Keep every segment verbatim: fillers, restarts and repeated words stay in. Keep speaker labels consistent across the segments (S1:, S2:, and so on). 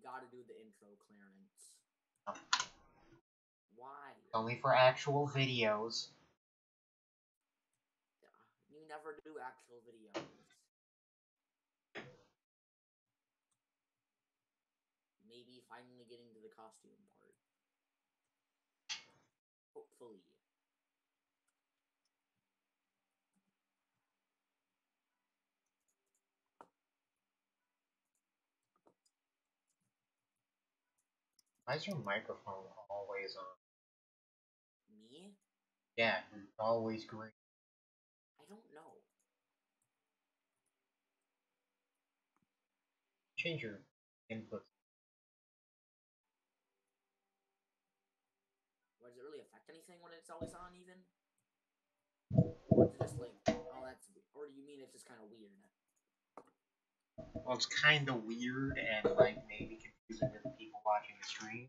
S1: gotta do the intro, Clarence.
S2: No.
S1: Why?
S2: Only for actual videos.
S1: You never do actual videos. Maybe finally getting to the costume part. Hopefully.
S2: Why is your microphone always on?
S1: Me?
S2: Yeah, it's always green.
S1: I don't know.
S2: Change your input.
S1: What, does it really affect anything when it's always on, even? Or is it just like, oh, that's... Or do you mean it's just kind of weird?
S2: Well, it's kind of weird and, like, maybe confusing to the people watching the stream.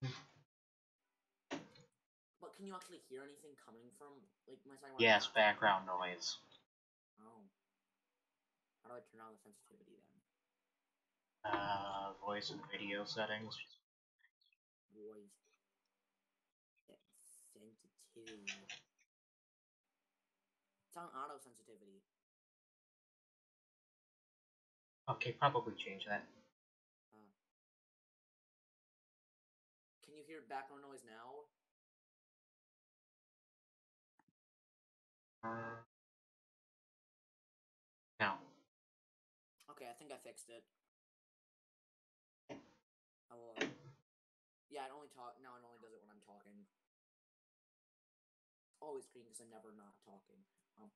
S1: But can you actually hear anything coming from, like, my side?
S2: Yes, background noise.
S1: Oh. How do I turn on the sensitivity, then?
S2: Uh, voice and video settings.
S1: Voice. Sensitivity. It's on auto sensitivity.
S2: Okay, probably change that.
S1: Uh, can you hear background noise now?
S2: Uh, no.
S1: Okay, I think I fixed it. Hello. Yeah, it only talk now. It only does it when I'm talking. Always green because I'm never not talking. Um.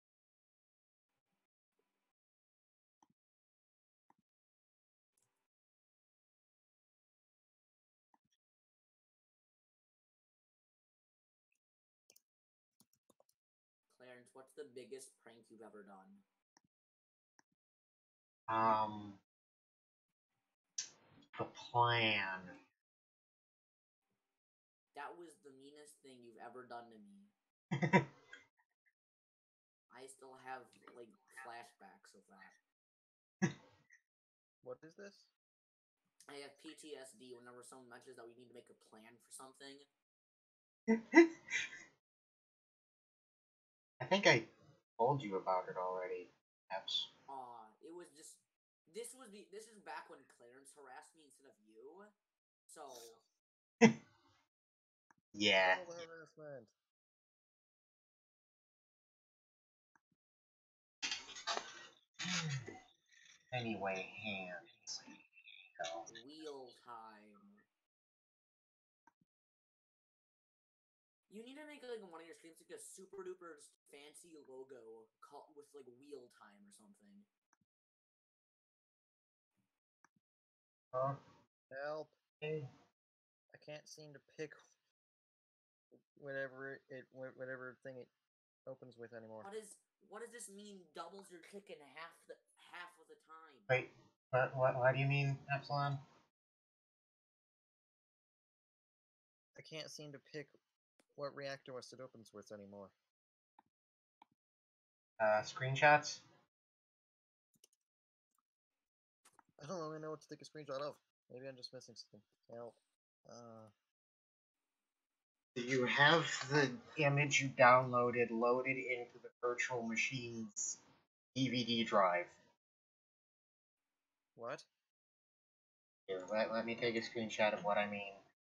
S1: Clarence, what's the biggest prank you've ever done?
S2: Um, the plan.
S1: That was the meanest thing you've ever done to me. I still have, like, flashbacks of that.
S3: What is this?
S1: I have P T S D whenever someone mentions that we need to make a plan for something.
S2: I think I told you about it already. Perhaps.
S1: Aw, uh, it was just... This was the... This is back when Clarence harassed me instead of you. So...
S2: Yeah.
S3: All the harassment.
S2: Anyway, hands. Go.
S1: Wheel time. You need to make like one of your streams like a super duper fancy logo called with like wheel time or something.
S2: Huh?
S3: Help!
S2: Hey.
S3: I can't seem to pick whatever it whatever thing it opens with anymore.
S1: What is what does this mean? Doubles your chicken half the half of the time.
S2: Wait, what? What? What do you mean, Epsilon?
S3: I can't seem to pick what reactor OS it opens with anymore.
S2: Uh, screenshots?
S3: I don't really know what to take a screenshot of. Maybe I'm just missing something. Help. Uh.
S2: Do you have the image you downloaded loaded into the virtual machine's D V D drive?
S3: What?
S2: Here, let, let me take a screenshot of what I mean.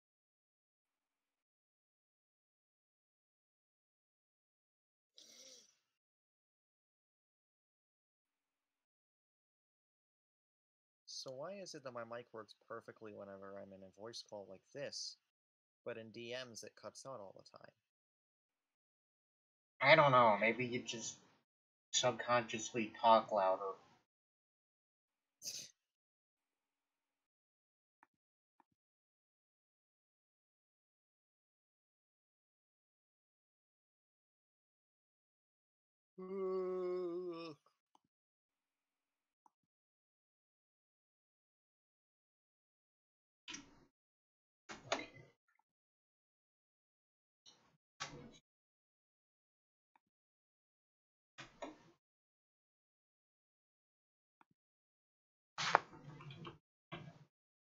S3: So why is it that my mic works perfectly whenever I'm in a voice call like this, but in D Ms it cuts out all the time?
S2: I don't know, maybe you just subconsciously talk louder.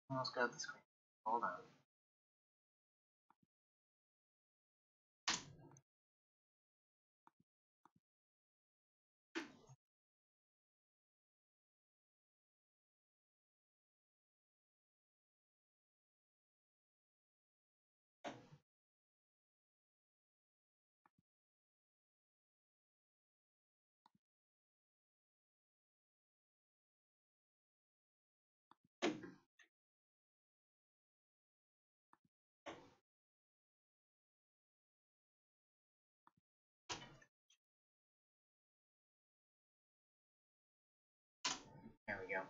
S2: Almost got the screen. Hold on. There we go.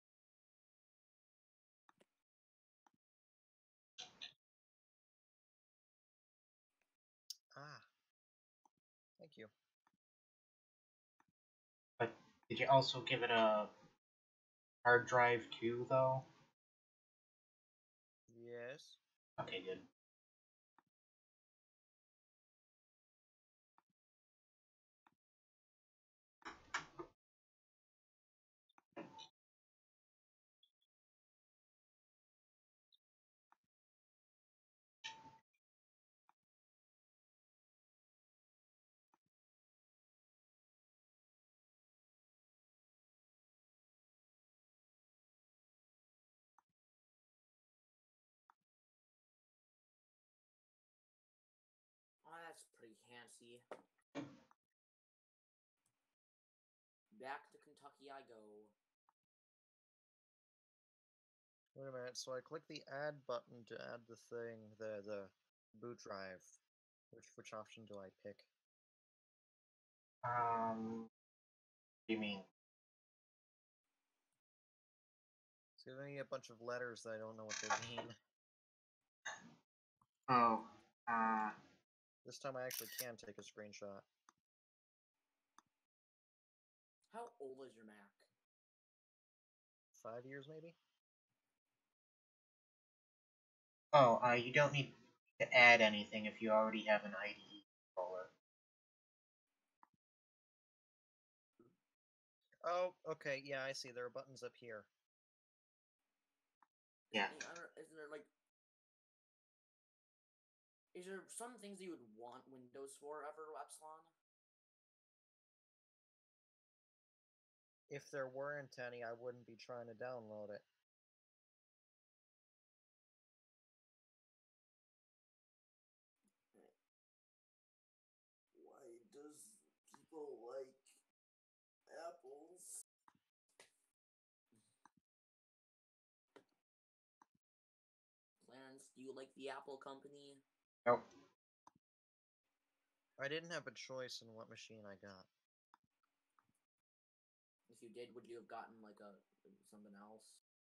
S3: Ah. Thank you.
S2: But did you also give it a hard drive too, though?
S3: Yes.
S2: Okay, good.
S1: Oh, that's pretty fancy. Back to Kentucky I go.
S3: Wait a minute. So I click the add button to add the thing, the the boot drive. Which which option do I pick?
S2: Um, what do you mean?
S3: It's giving me a bunch of letters that I don't know what they mean.
S2: Oh, uh,
S3: This time I actually can take a screenshot.
S1: How old is your Mac?
S3: Five years, maybe?
S2: oh, uh, you don't need to add anything if you already have an I D E controller.
S3: Oh, okay. Yeah, I see. There are buttons up here.
S2: Yeah.
S1: I don't, isn't there like... Is there some things you would want Windows for ever, Epsilon?
S3: If there weren't any, I wouldn't be trying to download it.
S1: Why does people like apples? Clarence, do you like the Apple company?
S2: Nope.
S3: I didn't have a choice in what machine I got.
S1: If you did, would you have gotten like a something else?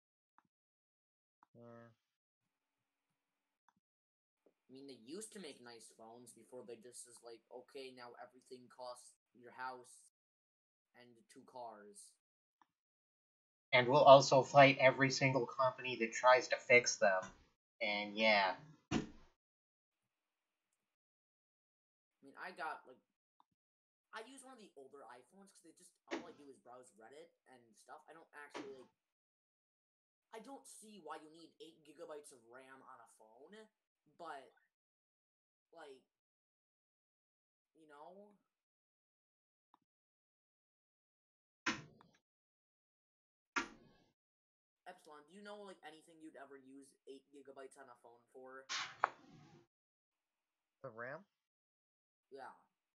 S3: Uh,
S1: I mean, they used to make nice phones before they just is like, okay, now everything costs your house and two cars.
S2: And we'll also fight every single company that tries to fix them. And yeah.
S1: I mean, I got like, I use one of the older iPhones because they just all I do is browse Reddit and stuff. I don't actually like. I don't see why you need eight gigabytes of RAM on a phone, but like, you know. Epsilon, do you know like anything you'd ever use eight gigabytes on a phone for?
S3: the RAM?
S1: Yeah.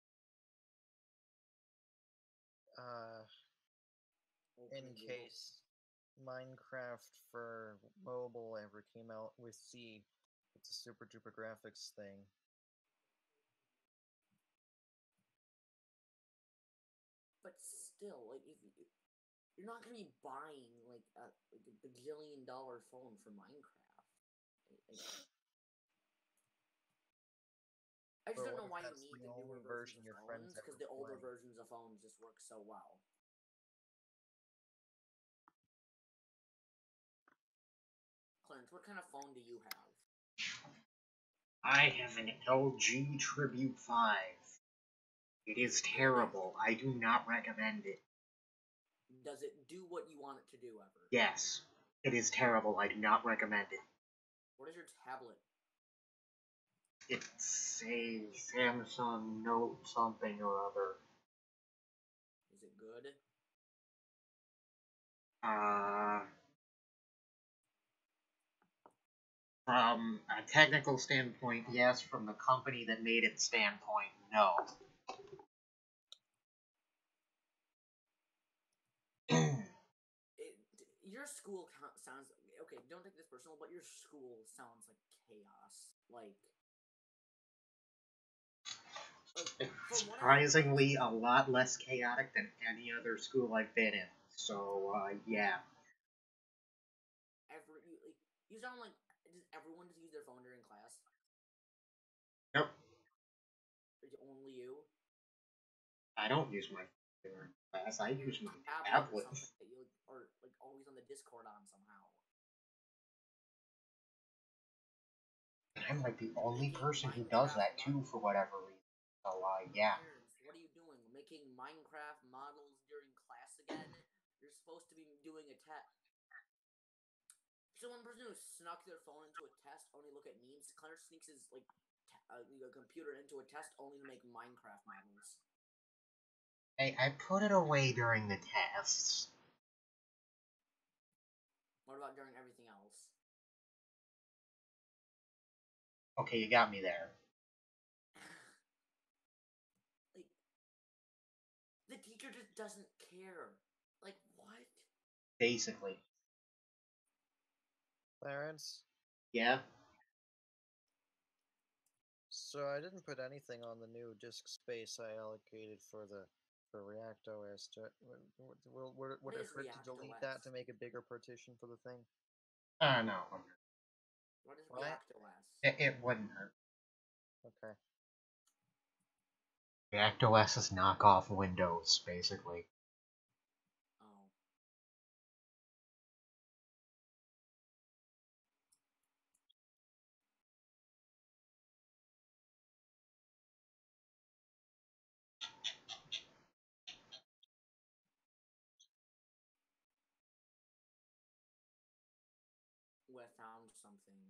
S3: Uh,
S1: Open
S3: in
S1: and Google.
S3: case Minecraft for mobile ever came out with C, it's a super duper graphics thing.
S1: But still, like, if you, you're not gonna be buying like a like a bajillion dollar phone for Minecraft. Like, I just
S3: But
S1: don't
S3: what
S1: know
S3: if
S1: why you
S3: that's
S1: need
S3: the
S1: the
S3: only
S1: newer
S3: version
S1: versions
S3: your
S1: of
S3: friends
S1: phones because
S3: ever
S1: the older
S3: play?
S1: versions of phones just work so well. Clarence, what kind of phone do you have?
S2: I have an L G Tribute five. It is terrible. I do not recommend it.
S1: Does it do what you want it to do ever?
S2: Yes. It is terrible. I do not recommend it.
S1: What is your tablet?
S2: It's a Samsung Note something or other.
S1: Is it good?
S2: Uh, from a technical standpoint, yes. From the company that made it standpoint, no.
S1: It, your school sounds okay. Don't take this personal, but your school sounds like chaos. Like, like
S2: It's surprisingly a lot less chaotic than any other school I've been in. So, uh, yeah.
S1: Every like, you sound like does everyone just use their phone during class?
S2: Nope.
S1: Is it only you?
S2: I don't use my phone during class. I use my
S1: tablet.
S2: tablet.
S1: Or something that you are like always on the Discord on somehow.
S2: I'm like the only person who does that too, for whatever reason. So, uh, yeah.
S1: What are you doing? Making Minecraft models during class again? You're supposed to be doing a test. So one person who snuck their phone into a test only look at memes. Clarence sneaks his like uh, a computer into a test only to make Minecraft models.
S2: Hey, I put it away during the tests.
S1: What about during everything else?
S2: Okay, you got me there.
S1: Like, the teacher just doesn't care. Like, what?
S2: Basically.
S3: Clarence?
S2: Yeah?
S3: So I didn't put anything on the new disk space I allocated for the for React O S. Would, would, would it hurt to delete that to make a bigger partition for the thing?
S2: Uh, no.
S1: What is
S3: What?
S1: React O S?
S2: It, it wouldn't hurt.
S3: Okay.
S2: React O S is knockoff Windows, basically.
S1: Oh. Ooh, I found something.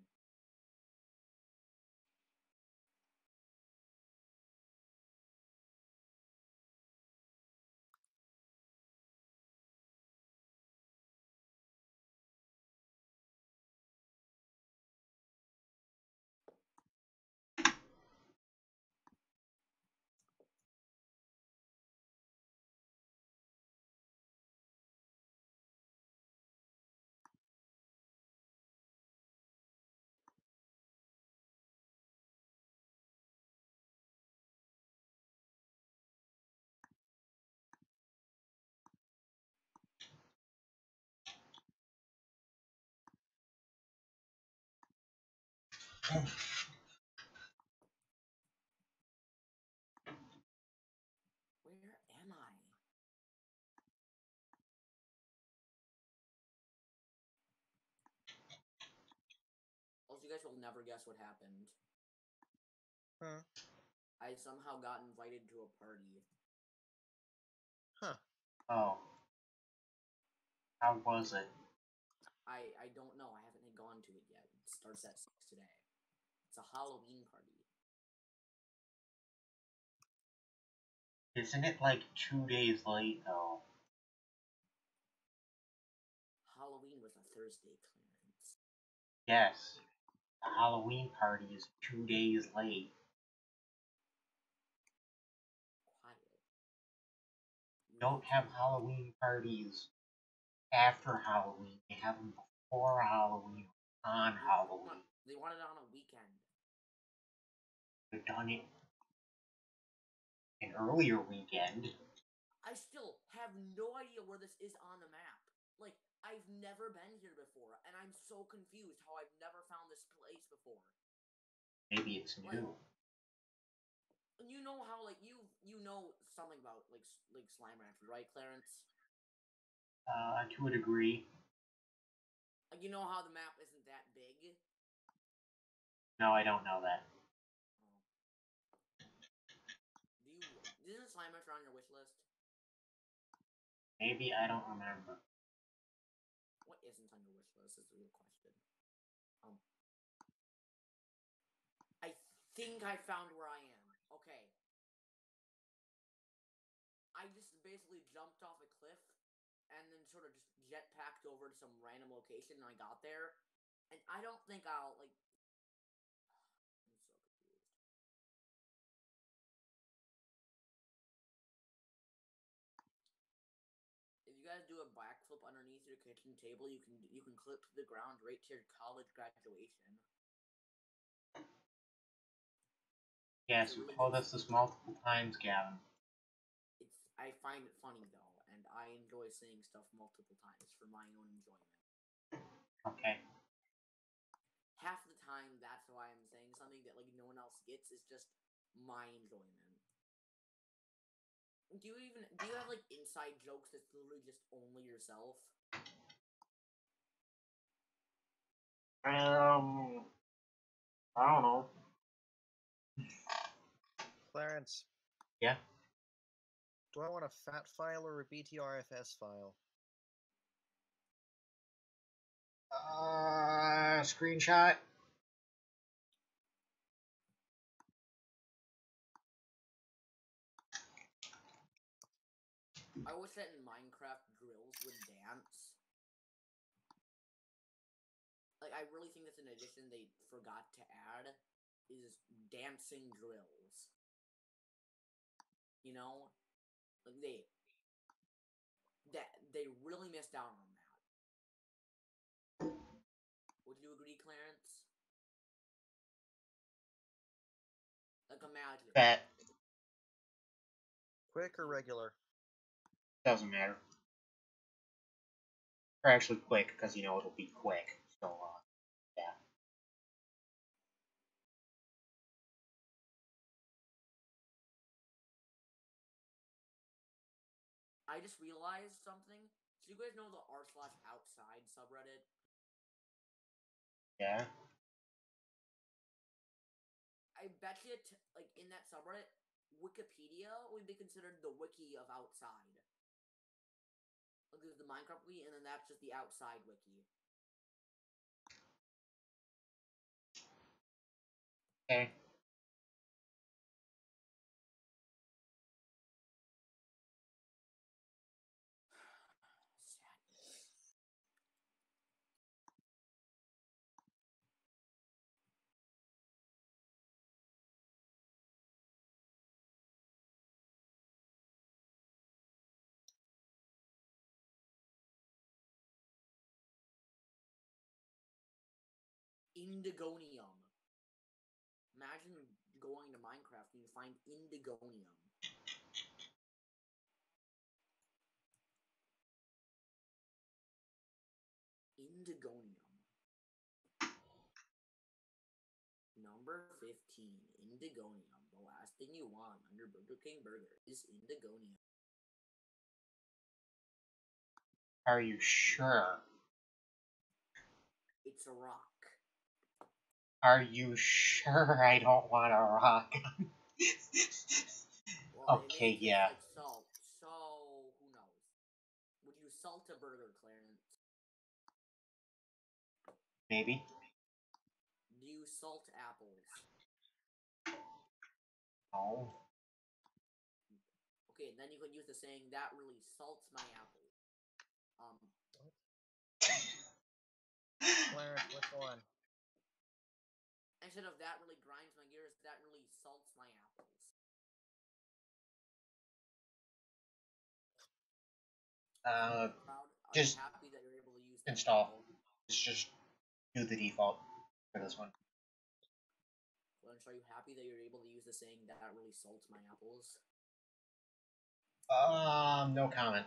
S1: Where am I? Also, you guys will never guess what happened.
S3: Huh.
S1: I somehow got invited to a party.
S3: Huh.
S2: Oh. How was it?
S1: I I don't know. I haven't gone to it yet. It starts at six today. It's a Halloween party.
S2: Isn't it like two days late, though?
S1: Halloween was a Thursday, Clarence.
S2: Yes. The Halloween party is two days late.
S1: Quiet. You
S2: Don't have Halloween parties after Halloween. They have them before Halloween, on
S1: They
S2: Halloween.
S1: want, they want it on a weekend.
S2: They've done it an earlier weekend.
S1: I still have no idea where this is on the map. Like, I've never been here before, and I'm so confused how I've never found this place before.
S2: Maybe it's
S1: Like,
S2: new.
S1: you know how, like, you you know something about, like, like Slime Rancher, right, Clarence?
S2: Uh, to a degree.
S1: Like, you know how the map isn't that big?
S2: No, I don't know that.
S1: Oh. Do you... Isn't Slime Rancher on your wish list?
S2: Maybe, I don't remember.
S1: What isn't on your wish So this is the real question. Um, I think I found where I am. Okay. I just basically jumped off a cliff and then sort of just jetpacked over to some random location and I got there. And I don't think I'll, like... I'm so confused. If you guys do a backflip underneath your kitchen table, you can you can clip to the ground right to your college graduation.
S2: Yes, you told us this multiple times, Gavin.
S1: It's I find it funny though, and I enjoy saying stuff multiple times for my own enjoyment.
S2: Okay.
S1: Half the time, that's why I'm saying something that like no one else gets. Is just my enjoyment. Do you even do you have like inside jokes that's literally just only yourself?
S2: Um, I don't know.
S3: Clarence.
S2: Yeah?
S3: Do I want a FAT file or a B T R F S file?
S2: Uh, screenshot?
S1: I wish that in Minecraft drills would dance. Like, I really think that's an addition they forgot to add, is dancing drills. You know? Like, they... That, they really missed out on that. Would you agree, Clarence? Like, imagine.
S2: That
S3: Quick or regular?
S2: doesn't matter. Or actually quick, because, you know, it'll be quick. So, uh, yeah.
S1: I just realized something. So you guys know the r slash outside subreddit?
S2: Yeah?
S1: I bet you, t- like, in that subreddit, Wikipedia would be considered the wiki of outside. Like, there's the Minecraft wiki, and then that's just the outside wiki.
S2: Okay.
S1: Indigonium. Imagine going to Minecraft and you find Indigonium. Indigonium. Number fifteen, Indigonium. The last thing you want under Burger King Burger is Indigonium.
S2: Are you sure?
S1: It's a rock.
S2: Are you sure I don't want a rock?
S1: Well,
S2: okay,
S1: it may
S2: yeah.
S1: taste like salt, so who knows? Would you salt a burger, Clarence?
S2: Maybe.
S1: Do you salt apples?
S2: No.
S1: Okay, then you could use the saying, that really salts my apple. Um.
S3: Clarence, which one?
S1: Instead of that really grinds my gears, that really salts my apples.
S2: Uh,
S1: Proud? Are
S2: just
S1: you happy that you're able to use that
S2: install.
S1: default?
S2: Let's just do the default for this one.
S1: Lawrence, are you happy that you're able to use the saying, that really salts my apples?
S2: Um, no comment.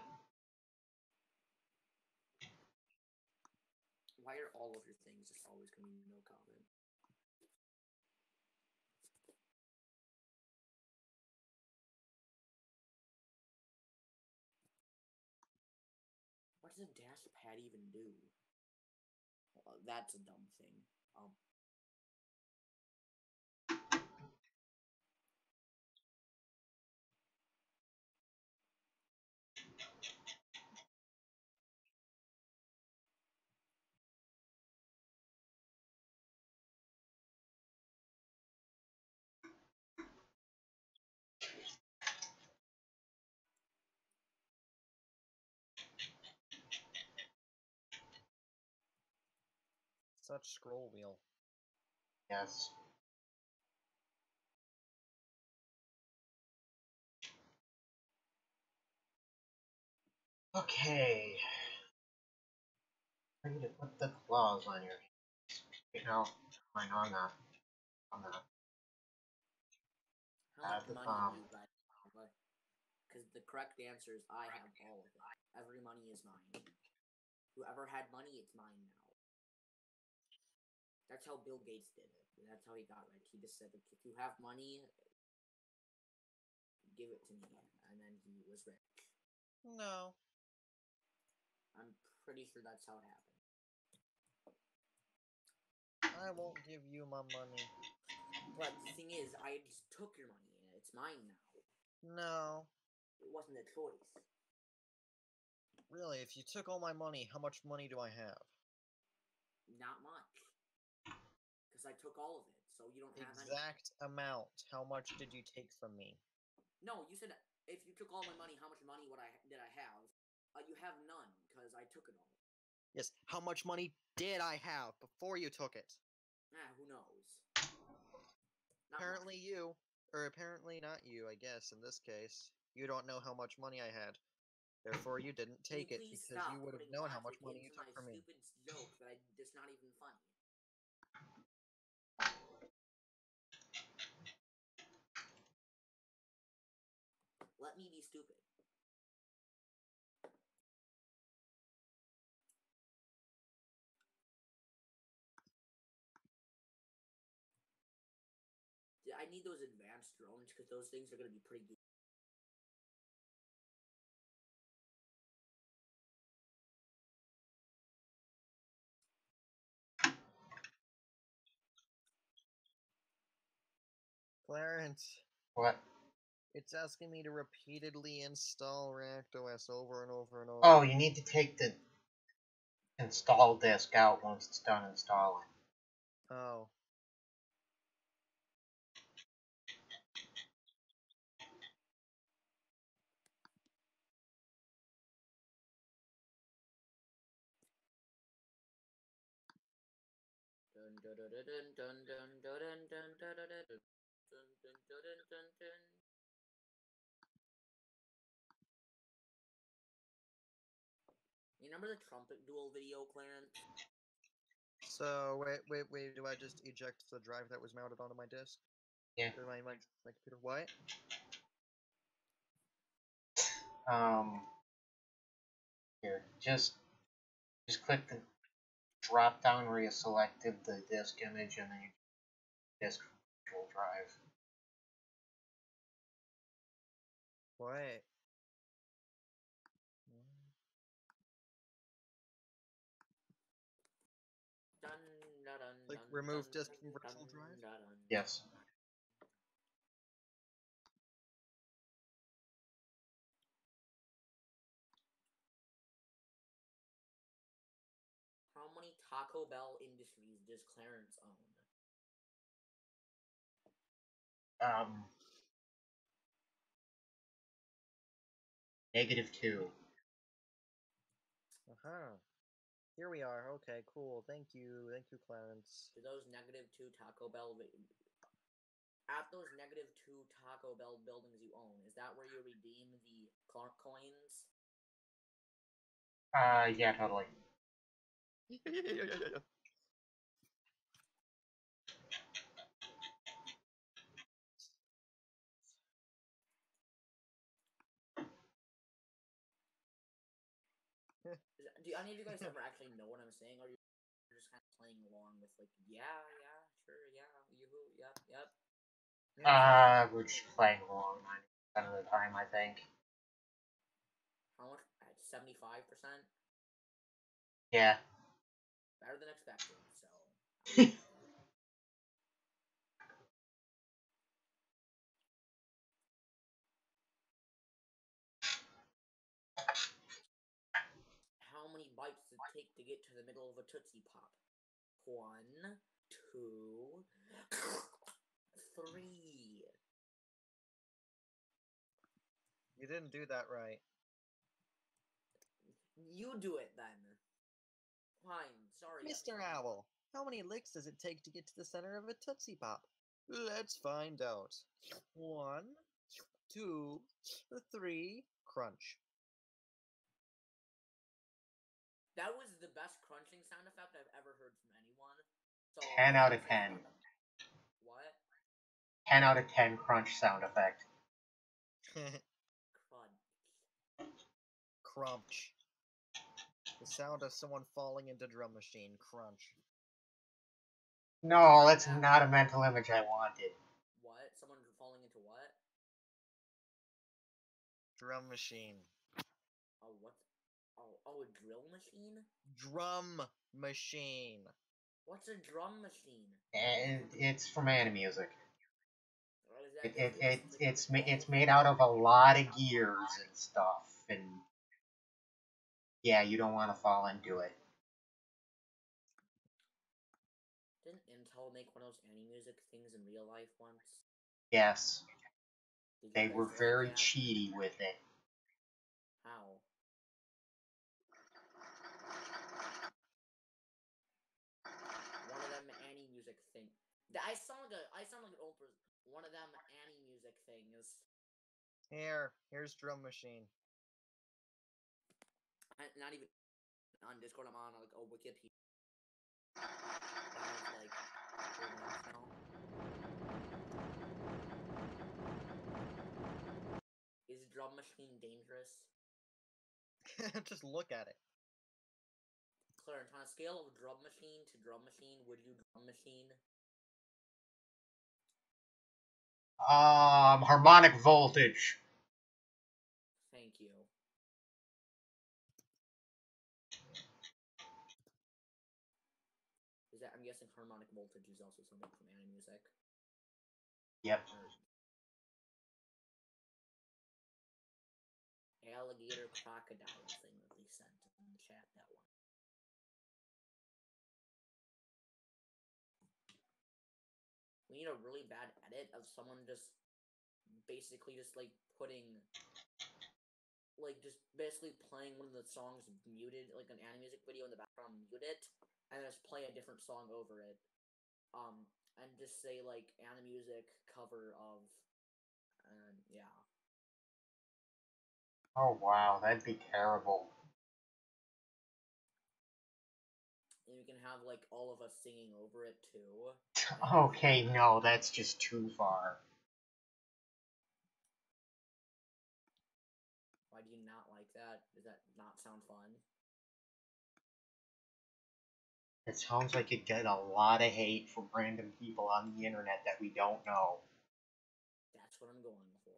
S1: Why are all of your things just always coming no comment? What does a dash pad even do? Well, that's a dumb thing. Um.
S3: Such scroll wheel.
S2: Yes. Okay. I need to put the claws on your hands. You know, mine on the on the
S1: How much
S2: at the
S1: money
S2: palm.
S1: do you guys have? Because the correct answer is I have all of it. Every money is mine. Whoever had money, it's mine now. That's how Bill Gates did it. That's how he got rich. He just said, if you have money, give it to me. And then he was rich.
S3: No.
S1: I'm pretty sure that's how it happened.
S3: I won't give you my money.
S1: But the thing is, I just took your money and it's mine now.
S3: No.
S1: It wasn't a choice.
S3: Really, if you took all my money, how much money do I have?
S1: Not much. Because I took all of it, so you don't have any.
S3: Exact amount. How much did you take from me?
S1: No, you said if you took all my money, how much money would I did I have? Uh, you have none, because I took it all.
S3: Yes, how much money did I have before you took it?
S1: Ah, who knows? Not
S3: Apparently
S1: much.
S3: you. Or apparently not you, I guess, in this case. You don't know how much money I had. Therefore, you didn't
S1: Can
S3: take
S1: you
S3: it,
S1: please
S3: because you
S1: stop
S3: would have
S1: putting
S3: known how much
S1: logic
S3: money you
S1: into
S3: took
S1: my
S3: from me.
S1: stupid joke that I, that's not even funny. Let me be stupid. I need those advanced drones, because those things are going to be pretty good.
S3: Clarence.
S2: What?
S3: It's asking me to repeatedly install ReactOS over and over and over.
S2: Oh, you need to take the install disk out once it's done installing.
S3: Oh.
S1: Dun dun dun dun dun dun dun dun dun dun dun dun dun dun dun. You remember the trumpet duel video, Clarence?
S3: So, wait, wait, wait, do I just eject the drive that was mounted onto my disk?
S2: Yeah.
S3: Or my, my, my computer? What?
S2: Um. Here, just just click the drop down where you selected the disk image, and then you disk virtual drive.
S3: What?
S1: Dun, dun, dun,
S3: Like,
S1: dun,
S3: remove
S1: dun,
S3: disk
S1: dun,
S3: from virtual
S1: dun,
S3: drive?
S1: dun, dun.
S2: Yes.
S1: How many Taco Bell Industries does Clarence own?
S2: Um. Negative two.
S3: Uh-huh. Here we are. Okay, cool. Thank you. Thank you, Clarence.
S1: Do those negative two Taco Bell... At those negative two Taco Bell buildings you own, is that where you redeem the Clark coins?
S2: Uh, yeah, totally.
S1: Do any of you guys ever actually know what I'm saying, or you're just kind of playing along with like, yeah, yeah, sure, yeah, yoo-hoo, yep, yep?
S2: Uh, we're just playing along ninety percent of the time, I think.
S1: How much? seventy-five percent?
S2: Yeah.
S1: Better than expected, so... How many bites does it take to get to the middle of a Tootsie Pop? One, two, three.
S3: You didn't do that right.
S1: You do it then. Fine, sorry.
S3: Mister Owl. How many licks does it take to get to the center of a Tootsie Pop? Let's find out. One, two, three, crunch.
S1: That was the best crunching sound effect I've ever heard from anyone. So
S2: ten out of ten.
S1: What?
S2: ten out of ten crunch sound effect.
S1: Crunch.
S3: Crunch. The sound of someone falling into drum machine. Crunch.
S2: No, that's not a mental image I wanted.
S1: What? Someone falling into what?
S3: Drum machine.
S1: Oh, what? Oh, oh, a drill machine?
S3: Drum machine.
S1: What's a drum machine?
S2: And it's from Animusic. It,
S1: That,
S2: it,
S1: this,
S2: it,
S1: this,
S2: it's,
S1: like,
S2: it's made out of a lot of gears and stuff, and yeah, you don't want to fall into it.
S1: Didn't Intel make one of those Animusic things in real life once?
S2: Yes.
S1: Did you
S2: They
S1: guys
S2: were
S1: like
S2: very
S1: that?
S2: cheaty with it.
S1: How? One of them Animusic thing. I sound like a, I sound like an old person. One of them Animusic things.
S3: Here, here's drum machine.
S1: I, not even on Discord. I'm on like a Wikipedia. Have, like, now. Is drum machine dangerous?
S3: Just look at it.
S1: Clarence, on a scale of drum machine to drum machine, would you drum machine?
S2: Um, harmonic voltage.
S1: Thank you. Is that, I'm guessing harmonic voltage is also something from Animusic.
S2: Yep.
S1: Alligator crocodile thing that they sent in the chat, that one. We need a really bad edit of someone just basically just like putting like just basically playing one of the songs muted, like an Animusic video in the background, mute it, and just play a different song over it. Um and just say like Animusic cover of and yeah.
S2: Oh wow, that'd be terrible.
S1: And you can have like all of us singing over it too.
S2: Okay, no, that's just too far.
S1: Why do you not like that? Does that not sound fun?
S2: It sounds like it'd get a lot of hate from random people on the internet that we don't know.
S1: That's what I'm going for.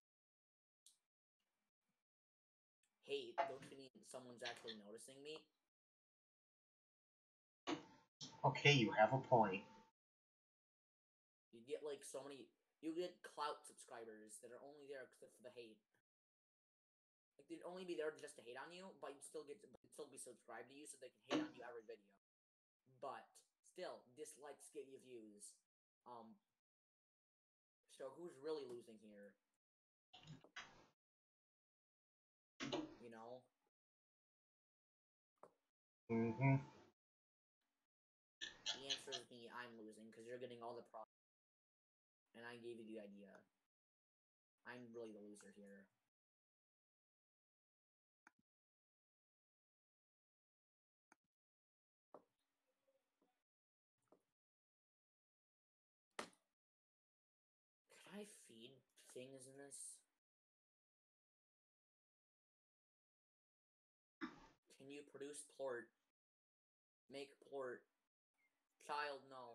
S1: Hate? Don't you mean someone's actually noticing me?
S2: Okay, you have a point.
S1: You get like so many. You get clout subscribers that are only there for the hate. Like they'd only be there just to hate on you, but you'd still get, to, you'd still be subscribed to you, so they can hate on you every video. But still, dislikes get you views. Um. So who's really losing here? You know.
S2: Mm-hmm.
S1: The answer is me. I'm losing because you're getting all the profit, and I gave you the idea. I'm really the loser here. Can I feed things in this? Can you produce plort? Make plort. Child, no.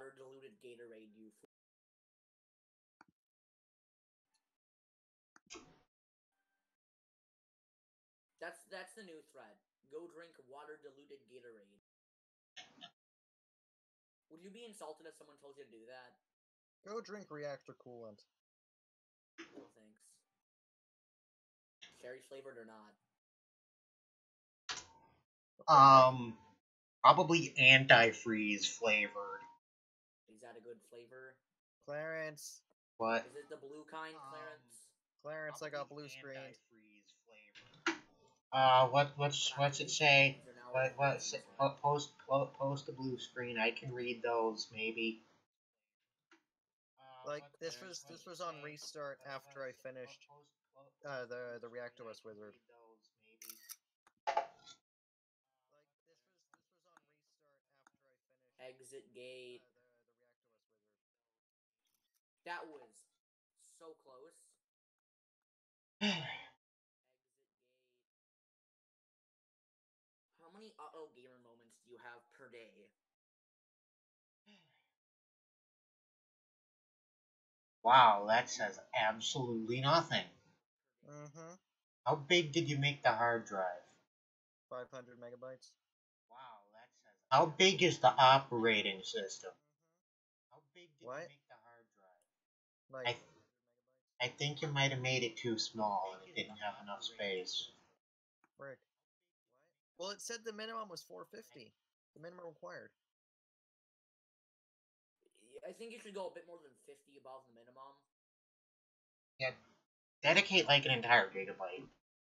S1: water diluted Gatorade, you fool. That's that's the new thread. Go drink water diluted Gatorade. Would you be insulted if someone told you to do that?
S3: Go drink reactor coolant.
S1: No thanks. Cherry flavored or not?
S2: Um, probably antifreeze flavored.
S1: Is that a good flavor?
S3: Clarence.
S2: What?
S1: Is it the blue kind, Clarence?
S3: Um, Clarence, I got blue screen.
S2: Antifreeze flavor. Uh, what what's what's it say? What what post post the blue screen? I can read those maybe.
S3: Like this was this was on restart after I finished uh, the the reactor was wizard.
S1: Exit gate. That was so close. Exit gate. How many uh-oh gamer moments do you have per day?
S2: Wow, that says absolutely nothing.
S3: Mm-hmm.
S2: How big did you make the hard drive?
S3: five hundred megabytes.
S2: Wow, that says. How big is the operating system? How big did
S3: what?
S2: you make the hard drive?
S3: Like,
S2: I, th I think you might have made it too small and it didn't have enough space.
S3: Frick. Well, it said the minimum was four fifty. The minimum required.
S1: I think you should go a bit more than fifty above the minimum.
S2: Yeah, dedicate like an entire gigabyte.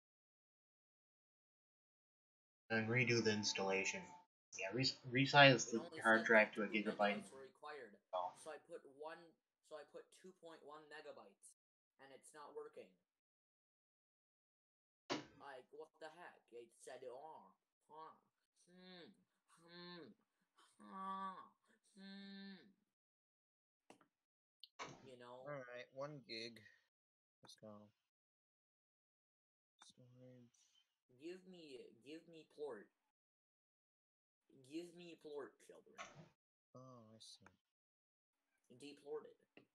S2: And redo the installation. Yeah, re resize the hard drive to a gigabyte.
S1: Were required.
S2: Oh.
S1: So I put one. So I put two point one megabytes, and it's not working. Like what the heck? It said oh, huh, hmm, hmm, huh, hmm. You know.
S3: All right, one gig. Let's go. Storage.
S1: Give me, give me plort. Give me plort, children.
S3: Oh, I see.
S1: Deplorted.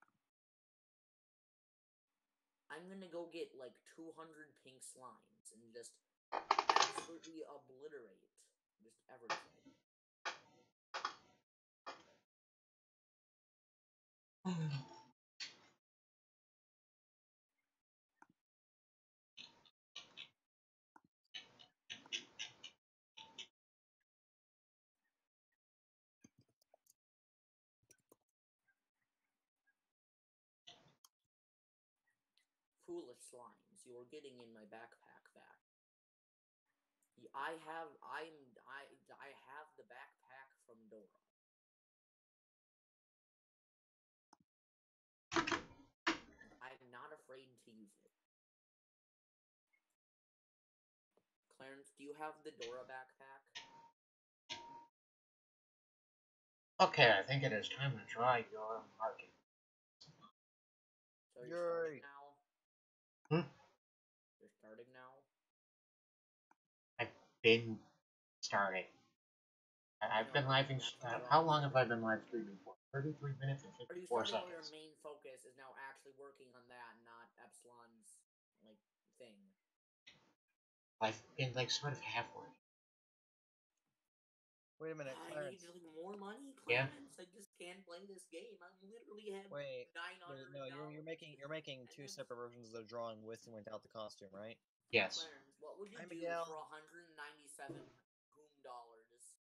S1: I'm gonna go get like two hundred pink slimes and just absolutely obliterate just everything. Foolish slimes, you are getting in my backpack back. I have, I'm, I, I have the backpack from Dora. I'm not afraid to use it. Clarence, do you have the Dora backpack?
S2: Okay, I think it is time to try your market.
S1: So you're starting now?
S2: Hmm?
S1: You're starting now?
S2: I've been starting. I've been live. Uh, how long have I been live streaming for? thirty-three minutes and fifty-four seconds.
S1: Your main focus is now actually working on that, not Epsilon's like thing.
S2: I've been like sort of halfway.
S3: Wait a minute, Clarence.
S1: I need like, more money,
S2: Yeah.
S1: Clarence. I just can't play this game. I literally have
S3: Wait,
S1: nine hundred.
S3: No, you're you're making you're making two separate versions of the drawing with and without the costume, right?
S2: Yes.
S1: Clarence, what would you
S3: Hi,
S1: do
S3: Miguel.
S1: for one hundred ninety-seven boom dollars?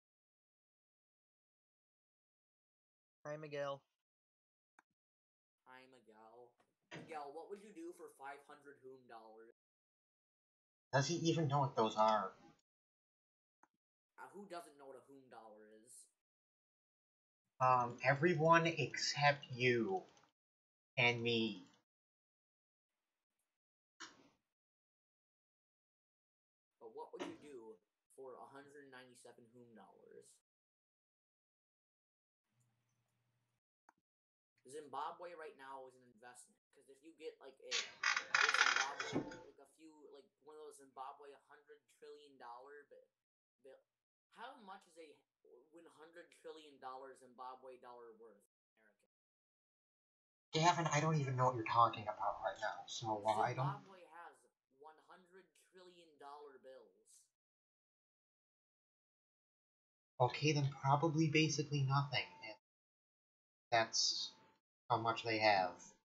S3: Hi, Miguel.
S1: Hi, Miguel. Miguel, what would you do for five hundred hoom dollars?
S2: Does he even know what those are?
S1: Uh, who doesn't know what a hoom dollar is?
S2: Um, everyone except you and me.
S1: But what would you do for one hundred ninety-seven hoom dollars? Zimbabwe right now is an investment because if you get like a, a Zimbabwe, like a few, like one of those Zimbabwe hundred trillion dollar, but how much much is a one hundred trillion dollar Zimbabwe dollar worth, American?
S2: Gavin, I don't even know what you're talking about right now, so uh, I don't...
S1: Zimbabwe has one hundred trillion dollar bills.
S2: Okay, then probably basically nothing. That's how much they have.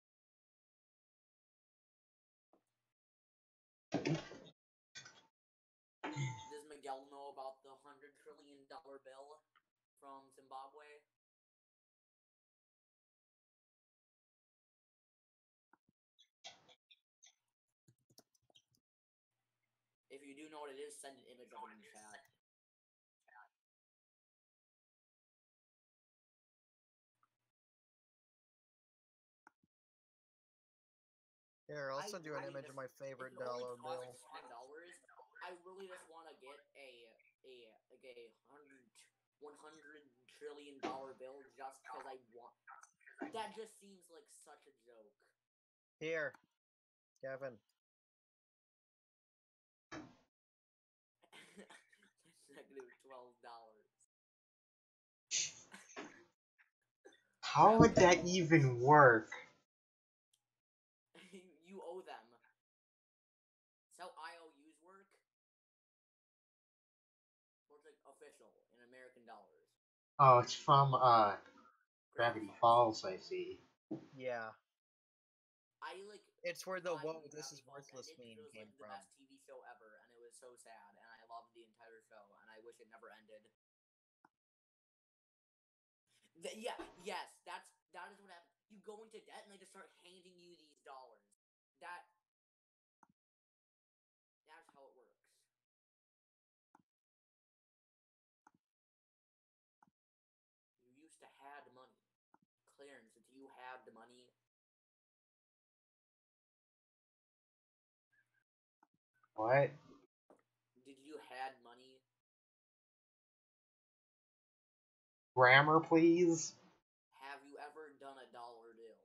S1: Does Miguel know about the one hundred trillion dollar bill from Zimbabwe? If you do know what it is, send an image of it in the chat.
S3: Here, I'll
S1: I,
S3: send you an
S1: I mean,
S3: image of my favorite
S1: if it only
S3: dollar bill.
S1: costs ten dollars, I really just want to get a a like a hundred one hundred trillion dollar bill just because I want. That just seems like such a joke.
S3: Here, Kevin.
S1: Negative twelve dollars.
S2: How would that even work?
S1: You owe them. That's how I O Us work. Or it's like official in American dollars.
S2: Oh, it's from uh
S1: Gravity
S2: Gravity Falls, I see.
S3: Yeah.
S1: I like.
S3: It's where the
S1: whoa,
S3: this is worthless meme
S1: it was
S3: came
S1: like the
S3: from.
S1: best T V show ever, and it was so sad, and I loved the entire show, and I wish it never ended. The, yeah, yes, that's that is what happens. You go into debt, and they just start handing you these dollars. That that's how it works. You used to had money, Clarence. Do you have the money?
S2: What?
S1: Did you had money?
S2: Grammar, please?
S1: Have you ever done a dollar deal?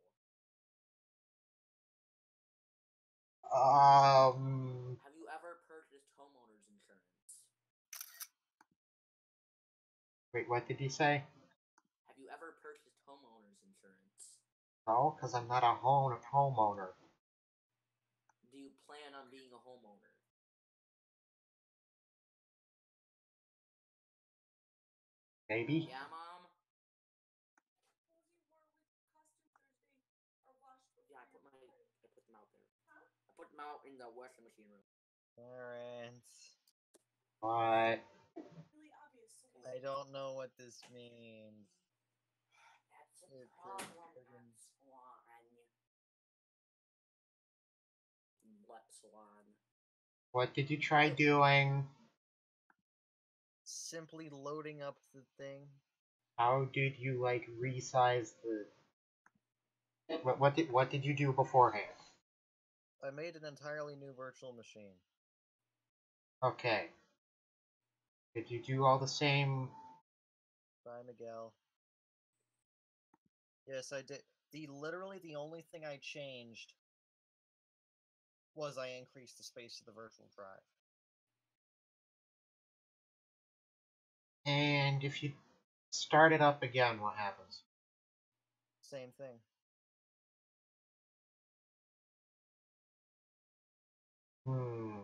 S2: Um...
S1: Have you ever purchased homeowners insurance?
S2: Wait, what did he say?
S1: Have you ever purchased homeowners insurance?
S2: No, because I'm not a home homeowner.
S1: Do you plan on being a homeowner?
S2: Maybe?
S1: Yeah, Mom? Yeah, I put my I put them out there. I put them out in the washing machine room.
S3: Alright.
S2: What?
S3: I don't know what this means.
S1: That's a
S3: It's
S1: problem,
S3: friggin-
S1: Swan. What Swan?
S2: What did you try doing?
S3: Simply loading up the thing.
S2: How did you, like, resize the... What, what did what did you do beforehand?
S3: I made an entirely new virtual machine.
S2: Okay. Did you do all the same...
S3: Bye, Miguel. Yes, I did. The literally the only thing I changed was I increased the space of the virtual drive.
S2: And if you start it up again, what happens?
S3: Same thing.
S2: Hmm.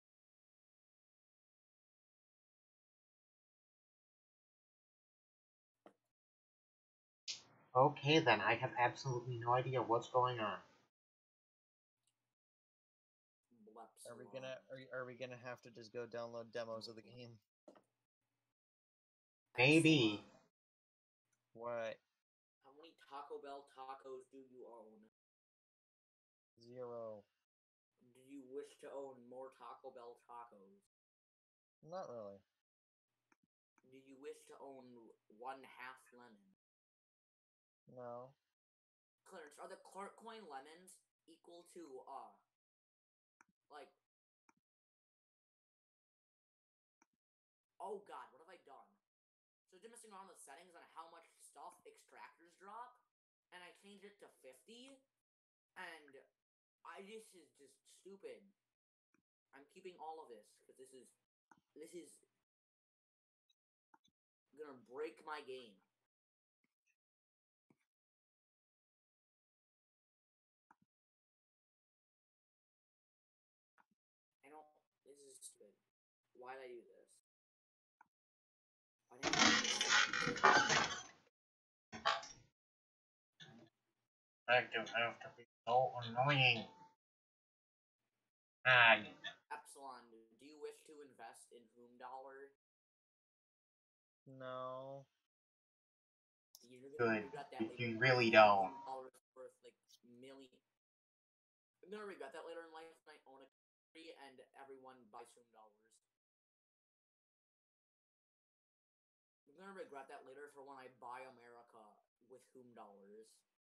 S2: Okay, then. I have absolutely no idea what's going on.
S3: Are we gonna are, are we gonna have to just go download demos of the game?
S2: Maybe.
S3: What?
S1: How many Taco Bell tacos do you own?
S3: Zero.
S1: Do you wish to own more Taco Bell tacos?
S3: Not really.
S1: Do you wish to own one half lemon?
S3: No.
S1: Clarence, are the Clark coin lemons equal to, uh, like... Oh god, what have I done? So I'm messing around with settings on how much stuff extractors drop, and I changed it to fifty, and I this is just stupid. I'm keeping all of this, because this is... This is... break my game. I don't. This is stupid. Why did I do this? Why did I do this?
S2: That don't have to be so annoying. Ah,
S1: Epsilon, do you wish to invest in Whom Dollar?
S3: No.
S1: You're
S2: good.
S1: regret that
S2: If
S1: later.
S2: you really
S1: Whom
S2: don't.
S1: Dollar is worth like million. I'm gonna regret that later in life when I own a country and everyone buys Whom Dollars. I'm gonna regret that later for when I buy America with Whom Dollars.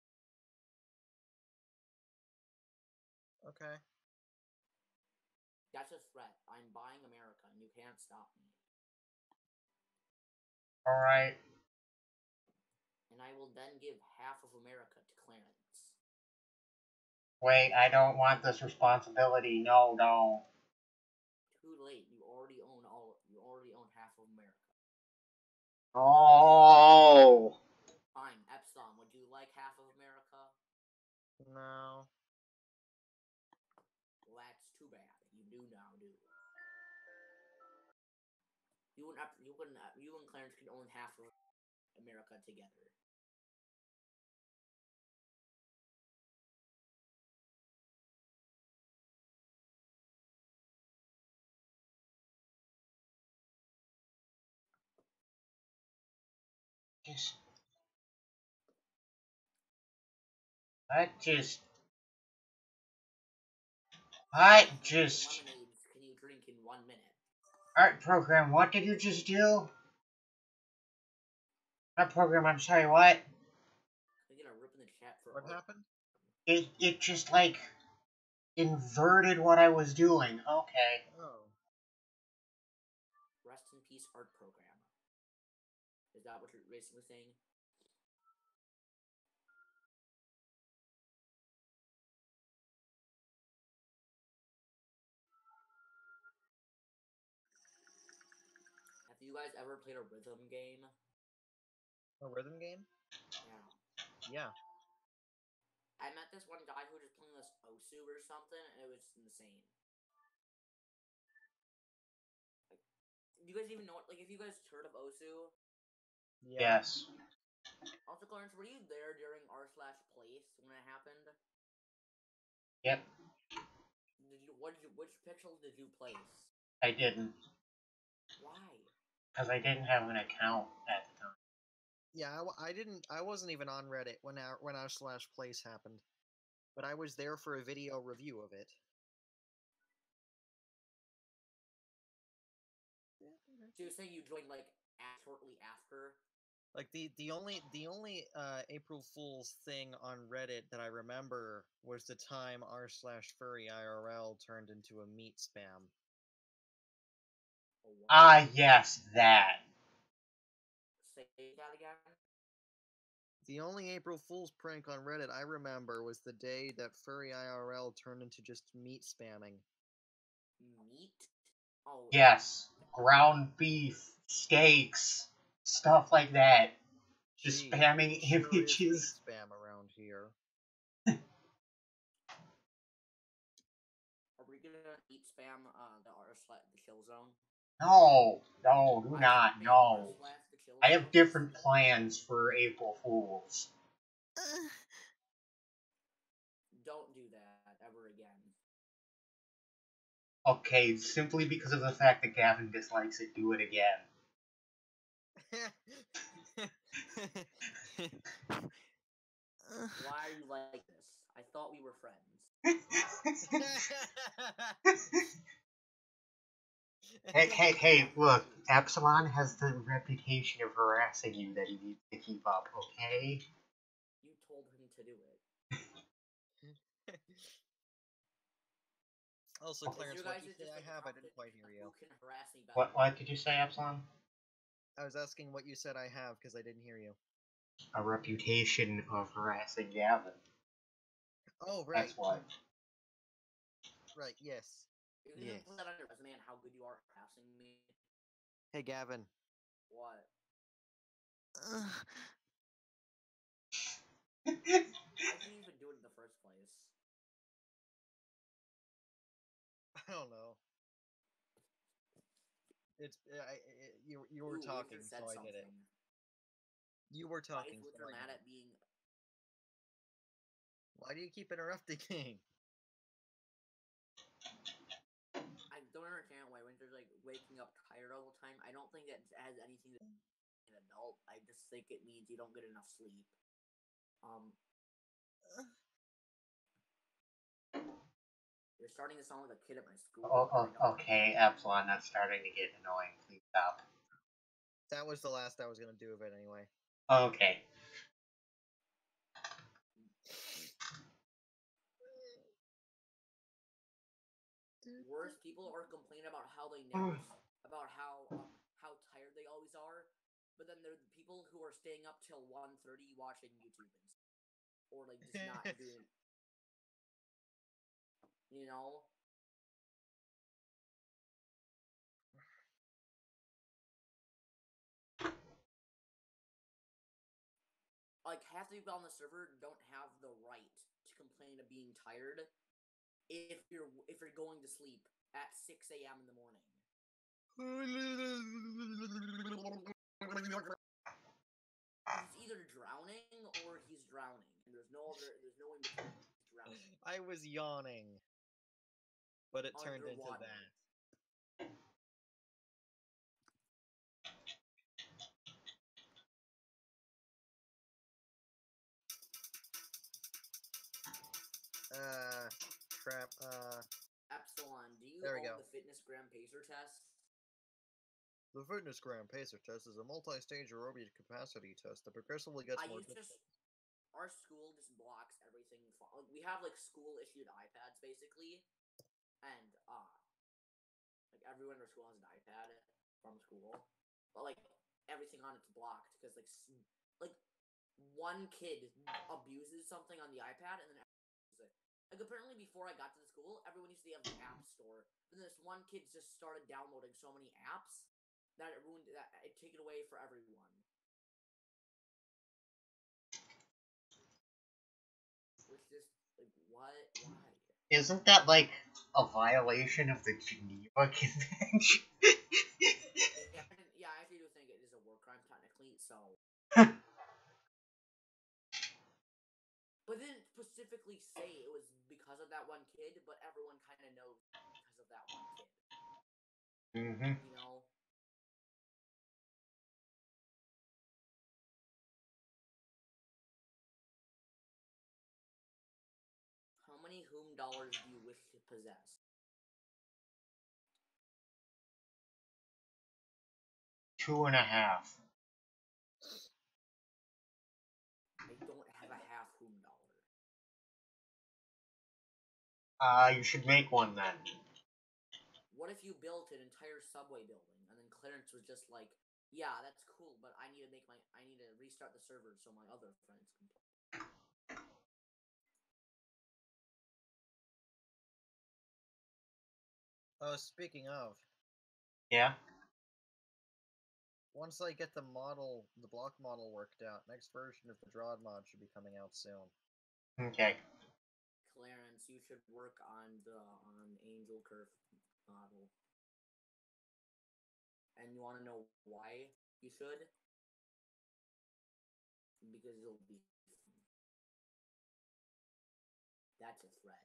S3: Okay.
S1: That's a threat. I'm buying America and you can't stop me.
S2: Alright.
S1: And I will then give half of America to Clarence.
S2: Wait, I don't want this responsibility. No, no.
S1: Too late. You already own all. You already own half of America.
S2: Oh.
S1: Fine, Epsilon. Would you like half of America?
S3: No.
S1: Well, that's too bad. You do now do. You and you and you and Clarence can own half of America together.
S2: Just. I just. I just.
S1: Lemonades can you drink in one minute?
S2: Art program, what did you just do? Art program, I'm sorry, what?
S1: Can I get a rip in the chat for
S3: What
S1: art?
S3: happened?
S2: It, it just, like, inverted what I was doing. Okay.
S3: Oh.
S1: Rest in peace, art program. Is that what you're basically saying? Have you guys ever played a rhythm game?
S3: A rhythm game?
S1: Yeah.
S3: Yeah.
S1: I met this one guy who was just playing this Osu or something, and it was insane. Like, do you guys even know what? Like, have you guys heard of Osu?
S3: Yeah.
S2: Yes.
S1: Also, Clarence, were you there during r slash place when it happened?
S2: Yep.
S1: Did you? What did you? Which pixels did you place?
S2: I didn't.
S1: Why?
S2: Because I didn't have an account at the time.
S3: Yeah, I, I didn't. I wasn't even on Reddit when our when our slash place happened, but I was there for a video review of it.
S1: So you're saying you joined like shortly after?
S3: Like the the only the only uh, April Fool's thing on Reddit that I remember was the time r slash furry I R L turned into a meat spam.
S1: Oh, wow.
S2: Ah, yes, that.
S1: Say that again.
S3: The only April Fool's prank on Reddit I remember was the day that furry I R L turned into just meat spamming.
S1: Meat? Oh.
S2: Yes. Ground beef, steaks, stuff like that. Just
S3: Gee,
S2: spamming
S3: it sure
S2: images.
S3: is meat spam around here.
S1: Are we gonna eat spam uh, the r slash the kill zone?
S2: No, no, do
S1: I
S2: not,
S1: spam
S2: no.
S1: r slash the kill
S2: I
S1: zone.
S2: have different plans for April Fools.
S1: Don't do that ever again.
S2: Okay, simply because of the fact that Gavin dislikes it, do it again.
S1: Why are you like this? I thought we were friends.
S2: Hey, hey, hey, look, Epsilon has the reputation of harassing you that he needs to keep up, okay?
S1: You told him to do it.
S3: Also, Clarence, what did you say I have? I didn't quite hear you.
S1: Who can harass me better?
S2: What, what did you say, Epsilon?
S3: I was asking what you said I have because I didn't hear you.
S2: A reputation of harassing Gavin.
S3: Oh, right.
S2: That's what.
S3: Right, yes.
S1: You can
S3: Yes.
S1: put that on your resume and how good you are at harassing me.
S3: Hey, Gavin.
S1: What? Why did you even do it in the first place?
S3: I don't know. It's I, it, you you were
S1: Ooh,
S3: talking,
S1: Winter said
S3: so I
S1: something.
S3: did it. You were
S1: Why
S3: talking,
S1: is
S3: so
S1: Winter
S3: I
S1: mad
S3: did it.
S1: at being...
S3: Why do you keep interrupting me?
S1: I don't understand why Winter's like waking up tired all the time. I don't think that has anything to do with an adult. I just think it means you don't get enough sleep. Um, you're starting to sound like a kid at my school.
S2: Oh, oh, okay, Epsilon, that's starting to get annoying. Please stop.
S3: That was the last I was gonna do of it anyway.
S2: Okay.
S1: Worse, people are complaining about how they never, about how um, how tired they always are, but then there are the people who are staying up till one thirty watching YouTube and stuff. Or like just not doing, you know. Like half the people on the server don't have the right to complain of being tired if you're if you're going to sleep at six a m in the morning. He's either drowning or he's drowning, and there's no other. There's no in between. He's drowning.
S3: I was yawning, but it turned
S1: Underwater.
S3: into that. Uh, crap. Uh,
S1: Epsilon, do you
S3: there we
S1: own
S3: go.
S1: the Fitness Gram Pacer test?
S3: The Fitness Gram Pacer test is a multi-stage aerobic capacity test that progressively gets
S1: I
S3: more
S1: used to.
S3: difficult.
S1: Our school just blocks everything. We have like school issued iPads basically, and uh, like everyone in our school has an iPad from school, but like everything on it's blocked because like like one kid abuses something on the iPad and then everyone uses it. Like apparently before I got to the school, everyone used to have the app store, but then this one kid just started downloading so many apps that it ruined that it took it away for everyone. Which just like what? Why?
S2: Isn't that like a violation of the Geneva Convention?
S1: yeah, yeah, I actually do think it is a war crime technically. So, but they didn't specifically say it was because of that one kid, but everyone kind of knows because of that one kid.
S2: Mm-hmm.
S1: You know. How many whom dollars do you wish to possess?
S2: Two and a half.
S1: I don't have a half whom dollar.
S2: Uh, you should make one then.
S1: What if you built an entire subway building and then Clarence was just like, yeah, that's cool, but I need to make my, I need to restart the server so my other friends can play.
S3: Oh, speaking of.
S2: Yeah?
S3: Once I get the model, the block model worked out, next version of the Drawd mod should be coming out soon.
S2: Okay.
S1: Clarence, you should work on the on Angel Curve model. And you want to know why you should? Because it'll be fun. That's a threat.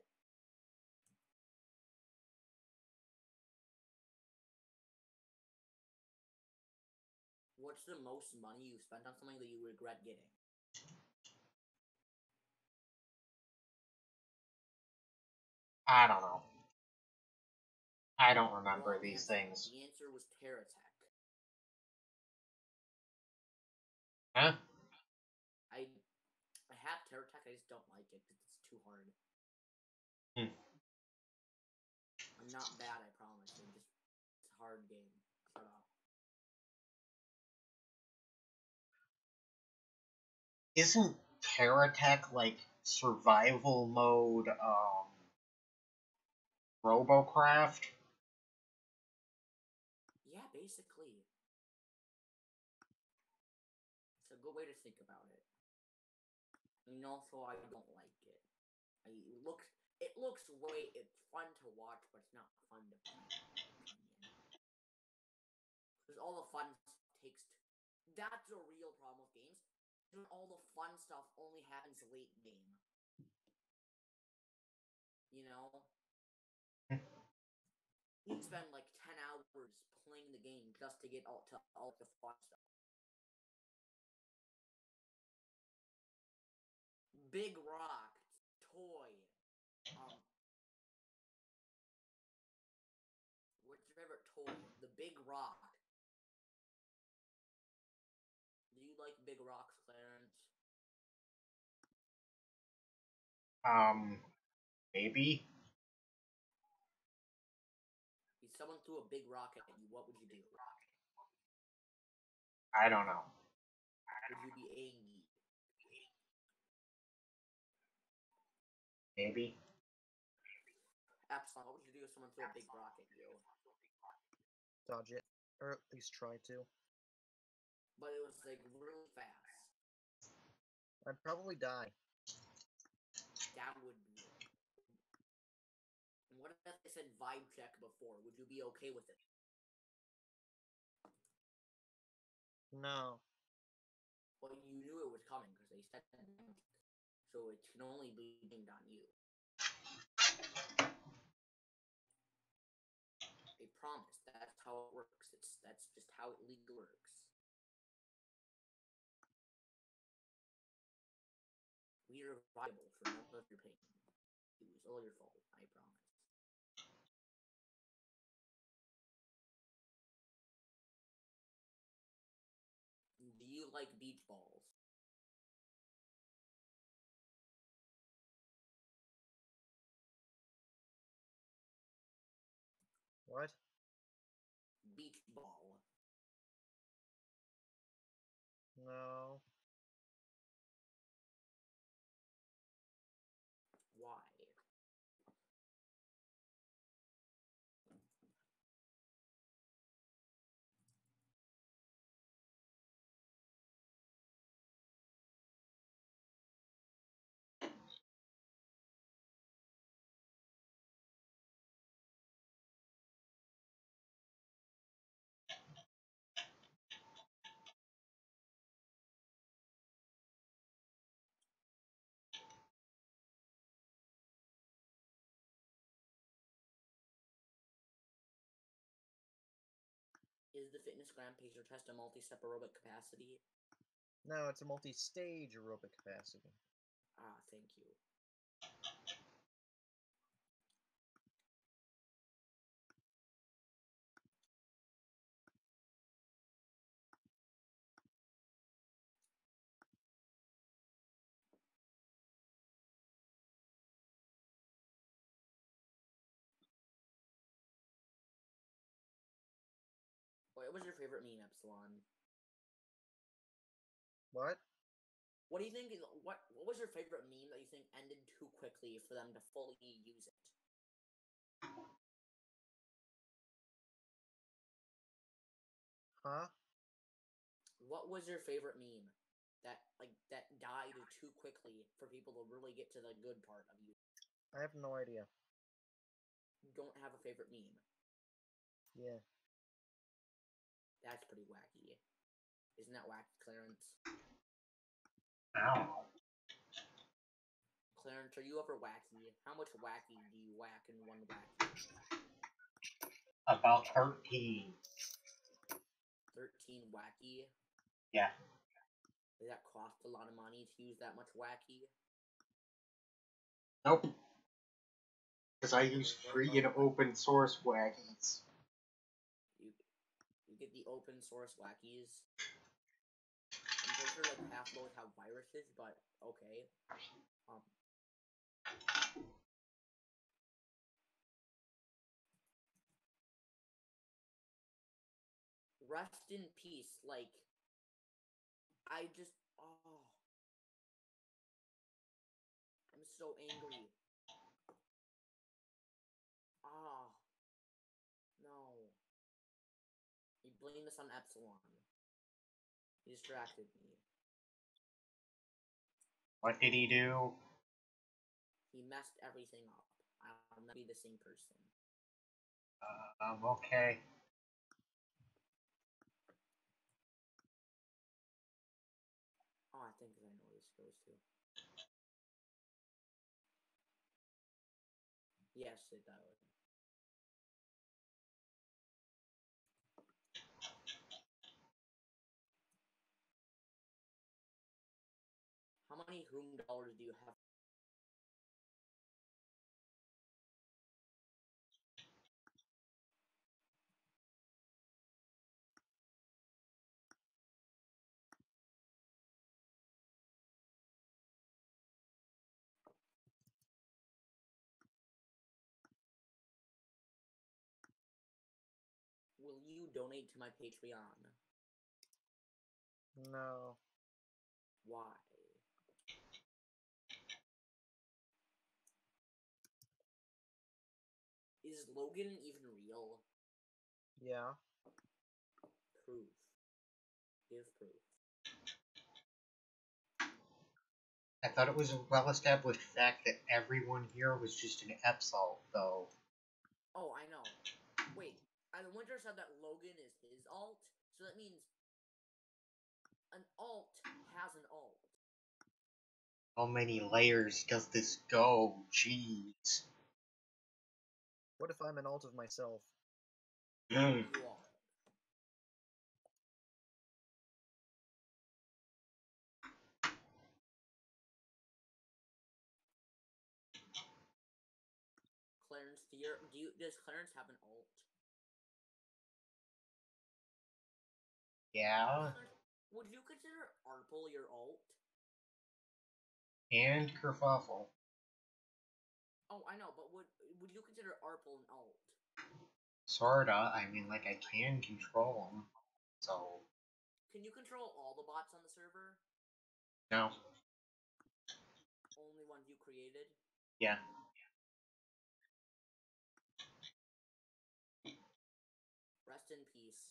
S1: What's the most money you spent on something that you regret getting?
S2: I don't know. I don't remember
S1: Wrong
S2: these
S1: answer.
S2: things.
S1: The answer was Terratech.
S2: Huh?
S1: I I have Terratech, I just don't like it because it's too hard.
S2: Hmm.
S1: I'm not bad, I promise. I'm just it's a hard game. Shut up.
S2: Isn't Terratech like survival mode um Robocraft?
S1: Yeah, basically. good way to think about it. And also, I don't like it. I, it looks, it looks way, it's fun to watch, but it's not fun to play. Because all the fun stuff takes. T- That's a real problem with games. All the fun stuff only happens late game. You know? You spend like ten hours playing the game just to get all to all the fun stuff. Big Rock, toy. Um, what's your favorite toy? The Big Rock. Do you like big rocks, Clarence?
S2: Um, maybe.
S1: If someone threw a big rock at you, what would you do?
S2: I don't know.
S1: Would you be angry?
S2: Maybe.
S1: Epsilon, what would you do if someone threw a big rock at you?
S3: Dodge it, or at least try to.
S1: But it was like really fast.
S3: I'd probably die.
S1: That would be. And what if they said vibe check before? Would you be okay with it?
S3: No.
S1: Well, you knew it was coming because they said that. So it can only be blamed on you. I promise. That's how it works. It's that's just how it legally works. We are liable for none of your pain. It was all your fault. I promise. Do you like beach balls?
S3: What?
S1: Beach ball.
S3: No.
S1: Why? Is the fitness gram pacer test a multi-step aerobic capacity?
S3: No, it's a multi-stage aerobic capacity.
S1: Ah, thank you. What was your favorite meme, Epsilon?
S3: What?
S1: What do you think? What What was your favorite meme that you think ended too quickly for them to fully use it?
S3: Huh?
S1: What was your favorite meme that like that died too quickly for people to really get to the good part of you?
S3: I have no idea.
S1: You don't have a favorite meme.
S3: Yeah.
S1: That's pretty wacky. Isn't that wacky, Clarence?
S2: I don't know.
S1: Clarence, are you ever wacky? How much wacky do you whack in one wacky?
S2: About thirteen.
S1: Thirteen wacky?
S2: Yeah.
S1: Does that cost a lot of money to use that much wacky?
S2: Nope. Because I use free and open source waggies.
S1: You, you get the open source wackies. I'm pretty sure like half of those have viruses, but okay. Um. Rest in peace. Like, I just oh, I'm so angry. Ah, no. You blame this on Epsilon. He distracted me.
S2: What did he do?
S1: He messed everything up. I'll never be the same person.
S2: Uh, um, okay.
S1: Oh, I think I know where this goes to. Yes, it does. How many room dollars do you have? Will you donate to my Patreon?
S3: No.
S1: Why? Is Logan even real?
S3: Yeah.
S1: Proof. Give proof.
S2: I thought it was a well-established fact that everyone here was just an Epsol, though.
S1: Oh, I know. Wait, I Winter said that Logan is his alt, so that means an alt has an alt.
S2: How many layers does this go? Jeez.
S3: What if I'm an alt of myself?
S2: Mm.
S1: You are. Clarence, do, your, do you, does Clarence have an alt?
S2: Yeah.
S1: Would you consider Arple your alt?
S2: And Kerfuffle.
S1: Oh, I know, but would would you consider Arple an alt?
S2: Sorta. I mean, like, I can control them. So.
S1: Can you control all the bots on the server?
S2: No.
S1: Only ones you created?
S2: Yeah.
S1: Rest in peace.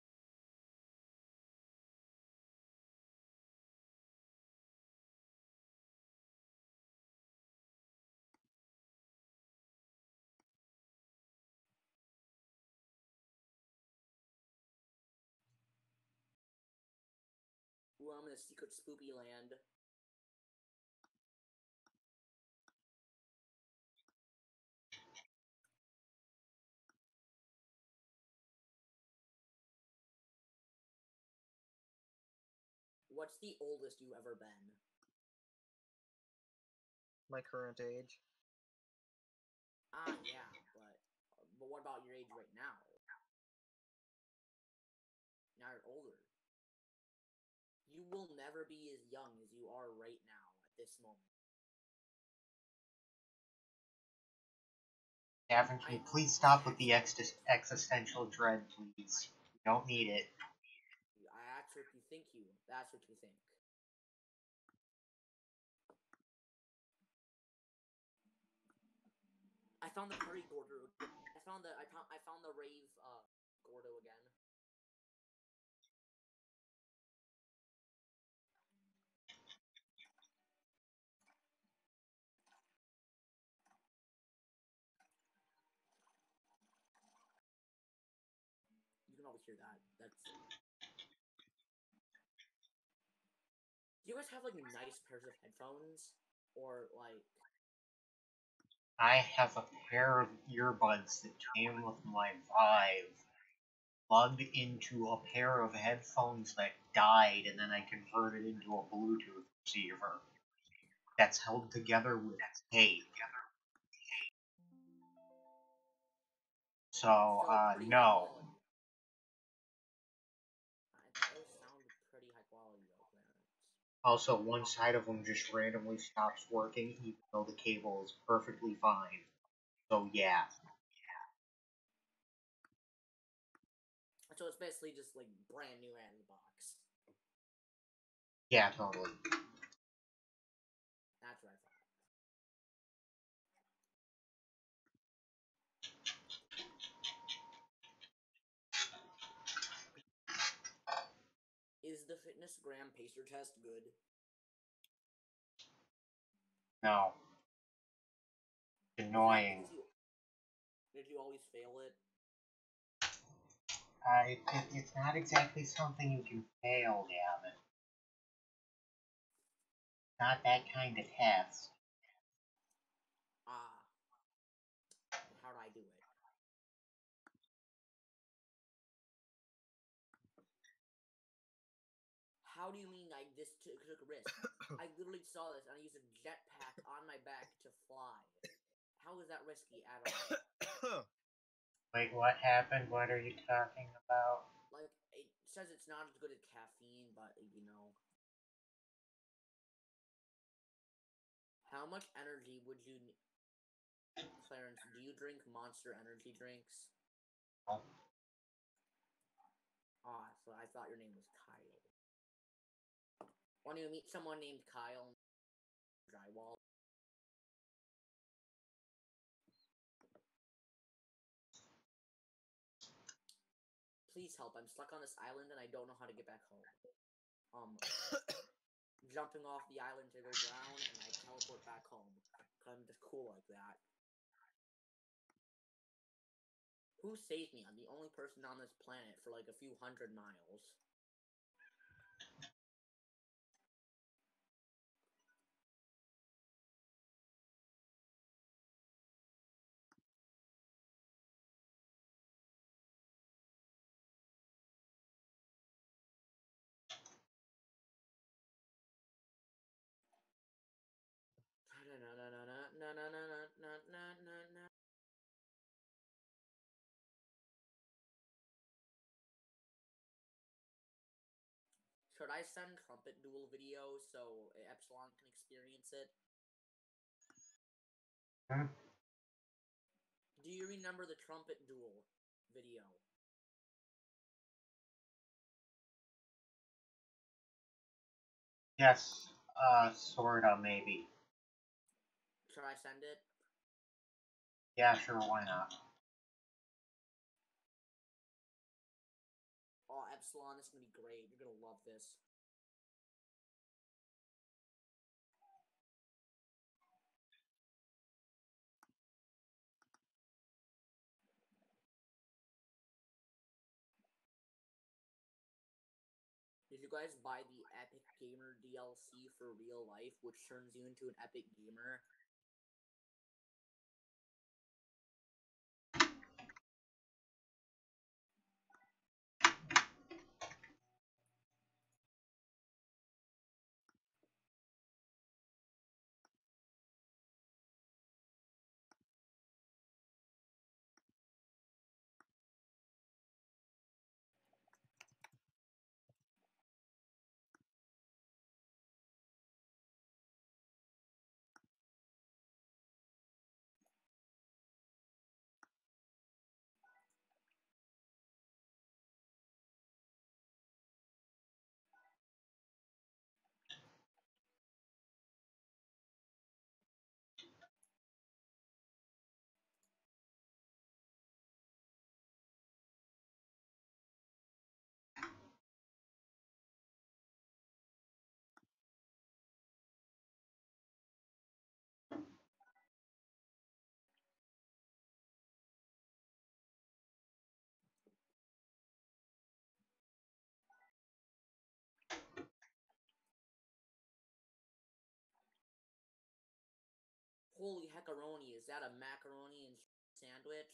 S1: Ooh, I'm in a secret spoopy land. What's the oldest you've ever been?
S3: My current age.
S1: Ah, yeah, but but what about your age right now? Now you're older. You will never be as young as you are right now at this moment.
S2: Gavin, can you
S1: I
S2: please stop with the ex existential dread, please? You don't need it.
S1: I That's what you think you. That's what you think. I found the party Gordo. I found the I found I found the rave uh Gordo again. You can always hear that. That's. Do you guys have like nice pairs of headphones or like?
S2: I have a pair of earbuds that came with my Vive, plugged into a pair of headphones that died, and then I converted into a Bluetooth receiver that's held together with tape. So,
S1: So
S2: uh,
S1: pretty high
S2: no.
S1: quality. Those sound pretty high quality though, Clarence.
S2: Also, one side of them just randomly stops working, even though the cable is perfectly fine. So, yeah.
S1: So it's basically just like brand new out of the box.
S2: Yeah, totally.
S1: That's what I thought. Is the Fitness Gram Pacer test good?
S2: No. Annoying.
S1: Did you, did you always fail it?
S2: Uh, it, it, it's not exactly something you can fail, damn it. Not that kind of test.
S1: Ah. How do I do it? How do you mean I this took a risk? I literally saw this and I used a jetpack on my back to fly. How is that risky at all?
S2: Wait, what happened? What are you talking about?
S1: Like, it says it's not as good as caffeine, but, you know. How much energy would you need? Clarence, do you drink Monster energy drinks?
S2: Oh.
S1: Ah, so I thought your name was Kyle. Want to meet someone named Kyle? Drywall. Please help, I'm stuck on this island and I don't know how to get back home. Um, jumping off the island to go down and I teleport back home. I'm just cool like that. Who saved me? I'm the only person on this planet for like a few hundred miles. Should I send Trumpet Duel video so Epsilon can experience it?
S2: Hmm?
S1: Do you remember the Trumpet Duel video?
S2: Yes, uh, sorta, maybe.
S1: Should I send it?
S2: Yeah, sure, why not?
S1: Oh, Epsilon, this is gonna be great. You're gonna love this. Did you guys buy the Epic Gamer D L C for real life, which turns you into an Epic Gamer? Holy heckaroni, is that a macaroni and sandwich?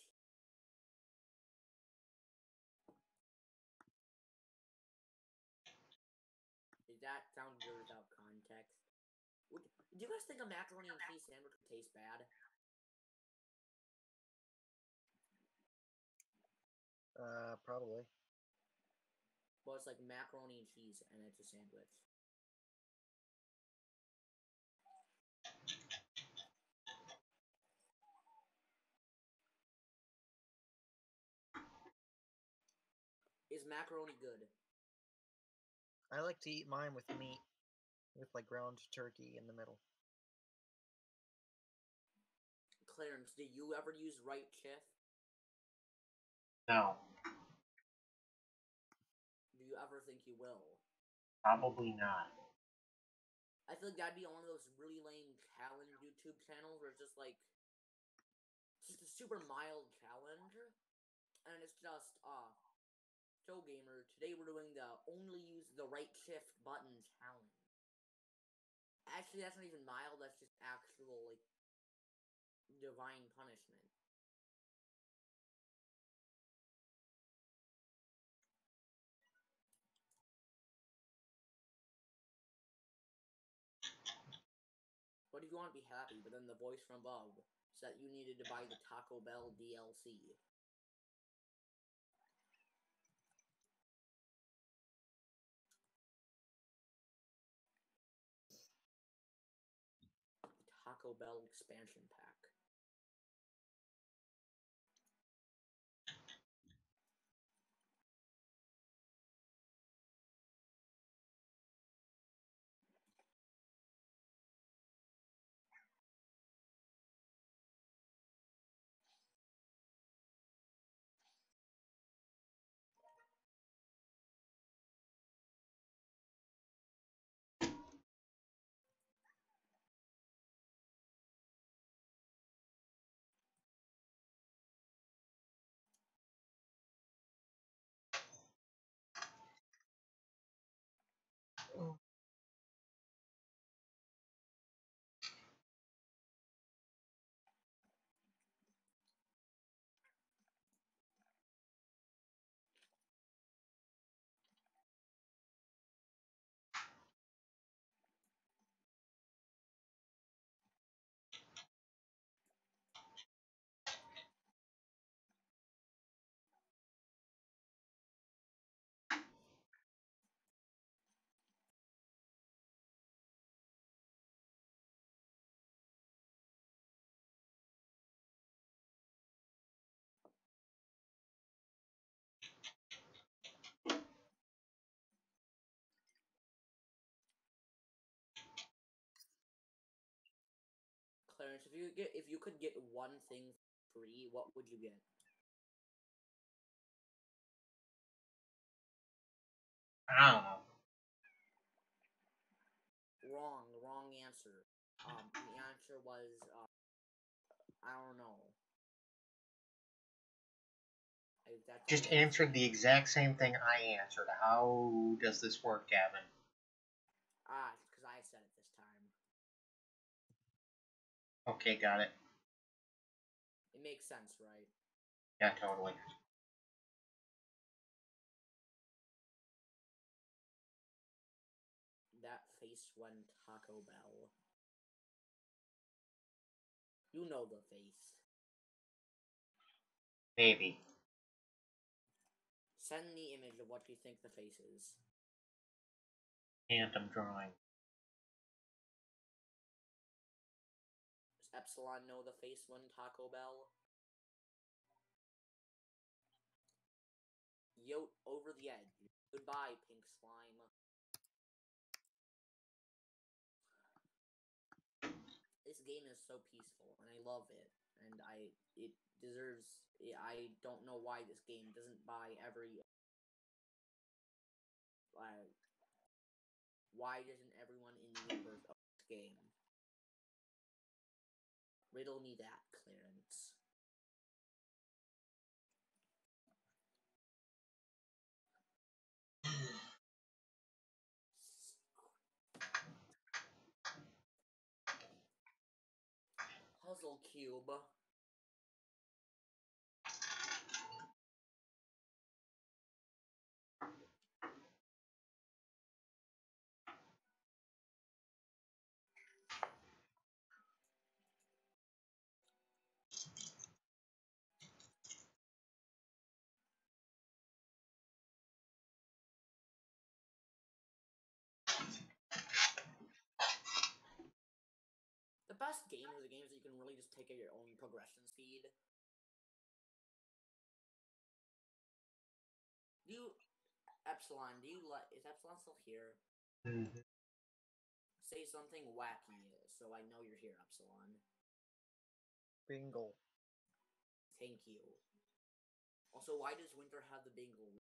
S1: Did that sound good without context? Would, do you guys think a macaroni and cheese sandwich would taste bad?
S3: Uh, probably.
S1: Well, it's like macaroni and cheese and it's a sandwich. Is macaroni good?
S3: I like to eat mine with meat, with like ground turkey in the middle.
S1: Clarence, do you ever use right chiff?
S2: No,
S1: Do you ever think you will?
S2: probably not.
S1: I feel like that'd be one of those really lame challenge YouTube channels where it's just like just a super mild challenge, and it's just uh, Joe Gamer. Today we're doing the only use the right shift button challenge. Actually, that's not even mild. That's just actual like divine punishment. What if you want to be happy, but then the voice from above said you needed to buy the Taco Bell D L C? Taco Bell expansion pack.
S3: Oh.
S1: Clarence, if you get if you could get one thing free, what would you get?
S2: I don't know.
S1: Wrong, wrong answer. Um, the answer was uh, I don't know. I, that's
S2: Just
S1: the answer.
S2: answered the exact same thing I answered. How does this work, Gavin?
S1: Ah, it's because I said it this time.
S2: Okay, got it.
S1: It makes sense, right?
S2: Yeah, totally.
S1: That face when Taco Bell. You know the face.
S2: Maybe.
S1: Send the image of what you think the face is.
S2: And I'm drawing.
S1: Does Epsilon know the face when Taco Bell? Yote over the edge. Goodbye, pink slime. This game is so peaceful, and I love it. And I, it deserves. I don't know why this game doesn't buy every. Like, why doesn't everyone in the universe own this game? Riddle me that, Clarence. Puzzle Cube. The best games are the games that you can really just take at your own progression speed. Do you, Epsilon, do you let, is Epsilon still here?
S2: Mm-hmm.
S1: Say something wacky so I know you're here, Epsilon.
S3: Bingo.
S1: Thank you. Also, why does Winter have the bingle?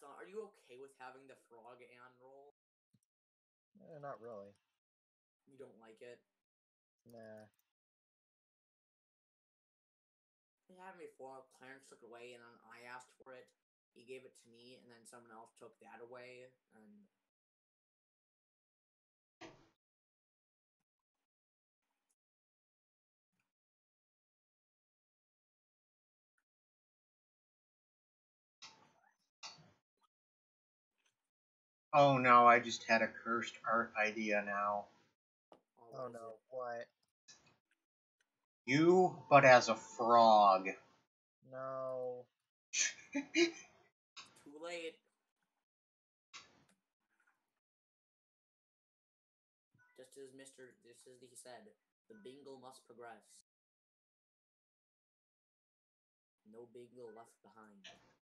S1: Gaston, are you okay with having the frog and roll?
S3: Eh, not really.
S1: You don't like it?
S3: Nah.
S1: It happened before. Clarence took it away, and then I asked for it. He gave it to me, and then someone else took that away, and
S2: Oh no, I just had a cursed art idea now.
S1: oh,
S3: Oh
S1: what is
S3: no,
S1: it?
S3: what?
S2: You, but as a frog.
S3: No.
S1: Too late. Just as Mister Just as he said, the bingo must progress. No bingo left behind.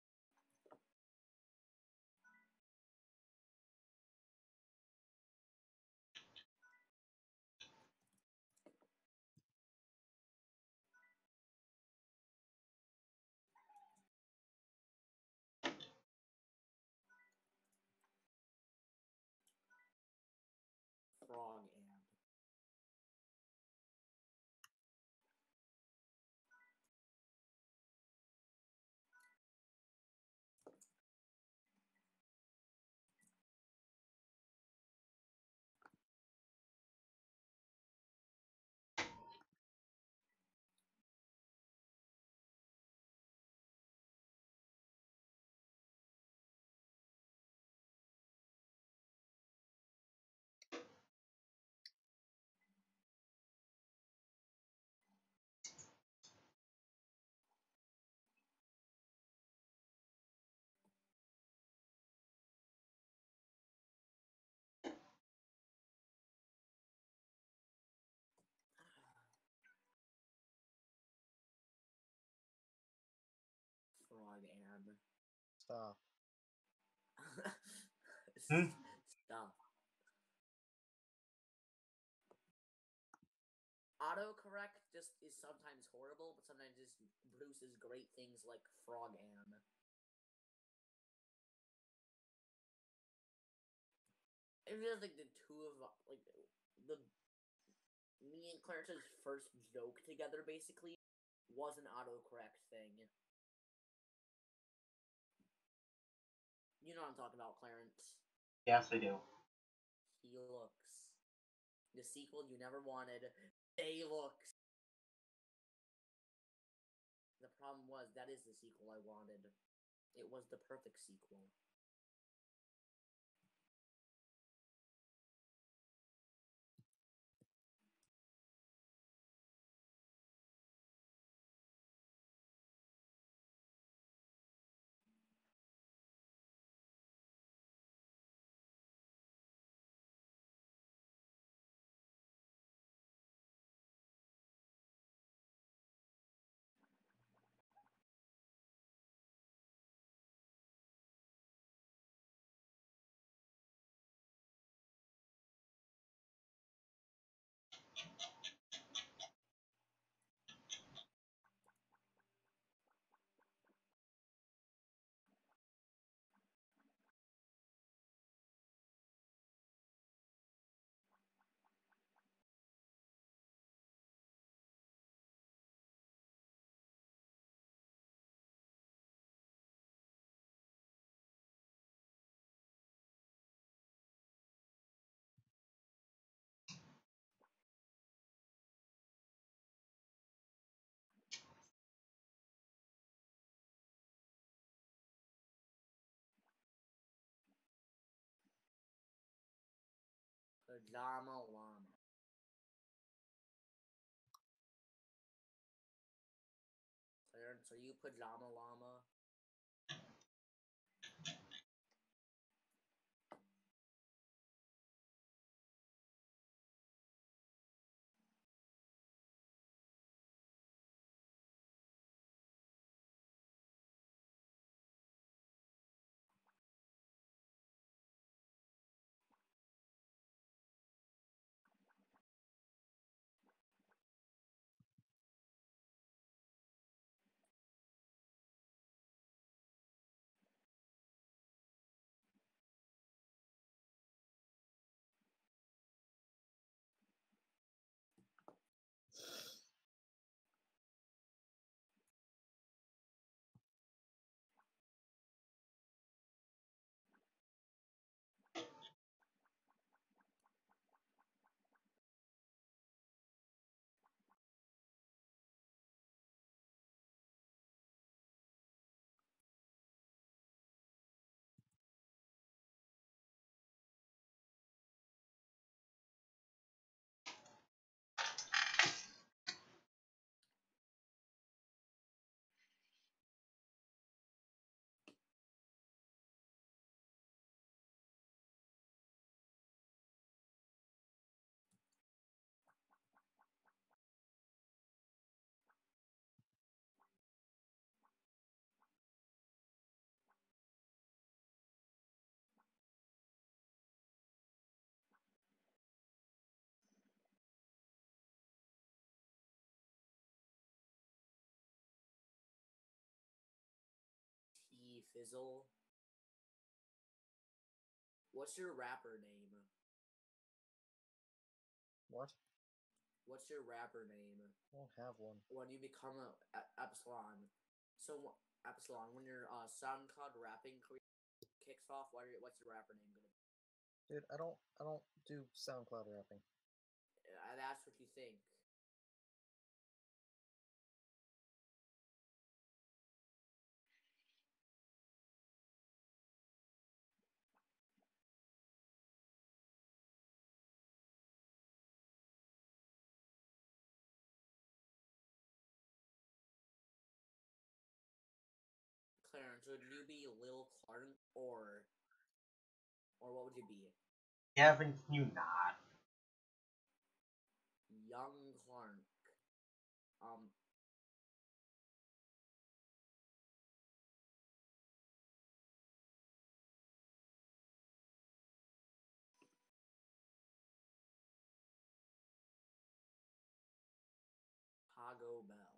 S1: Frog and frog and
S3: Stop.
S2: Hmm?
S1: Stop. Autocorrect just is sometimes horrible, but sometimes just produces great things like frog and. It feels like the two of like the me and Clarence's first joke together basically was an autocorrect thing. You know what I'm talking about, Clarence.
S2: Yes, I do.
S1: He looks. The sequel you never wanted. They looks. The problem was that is the sequel I wanted. It was the perfect sequel. Pajama Llama. Clarence, are you Pajama Llama? Fizzle. What's your rapper name?
S3: What?
S1: What's your rapper name?
S3: I don't have one.
S1: When you become a, a Epsilon. So Epsilon, when your uh, SoundCloud rapping career kicks off, what are, what's your rapper name gonna be?
S3: Dude, I don't I don't do SoundCloud rapping.
S1: Uh, that's what you think. Clarence, would you be Lil Clark or or what would you be?
S2: Haven't you not?
S1: Young Clark. Um. Pago Bell.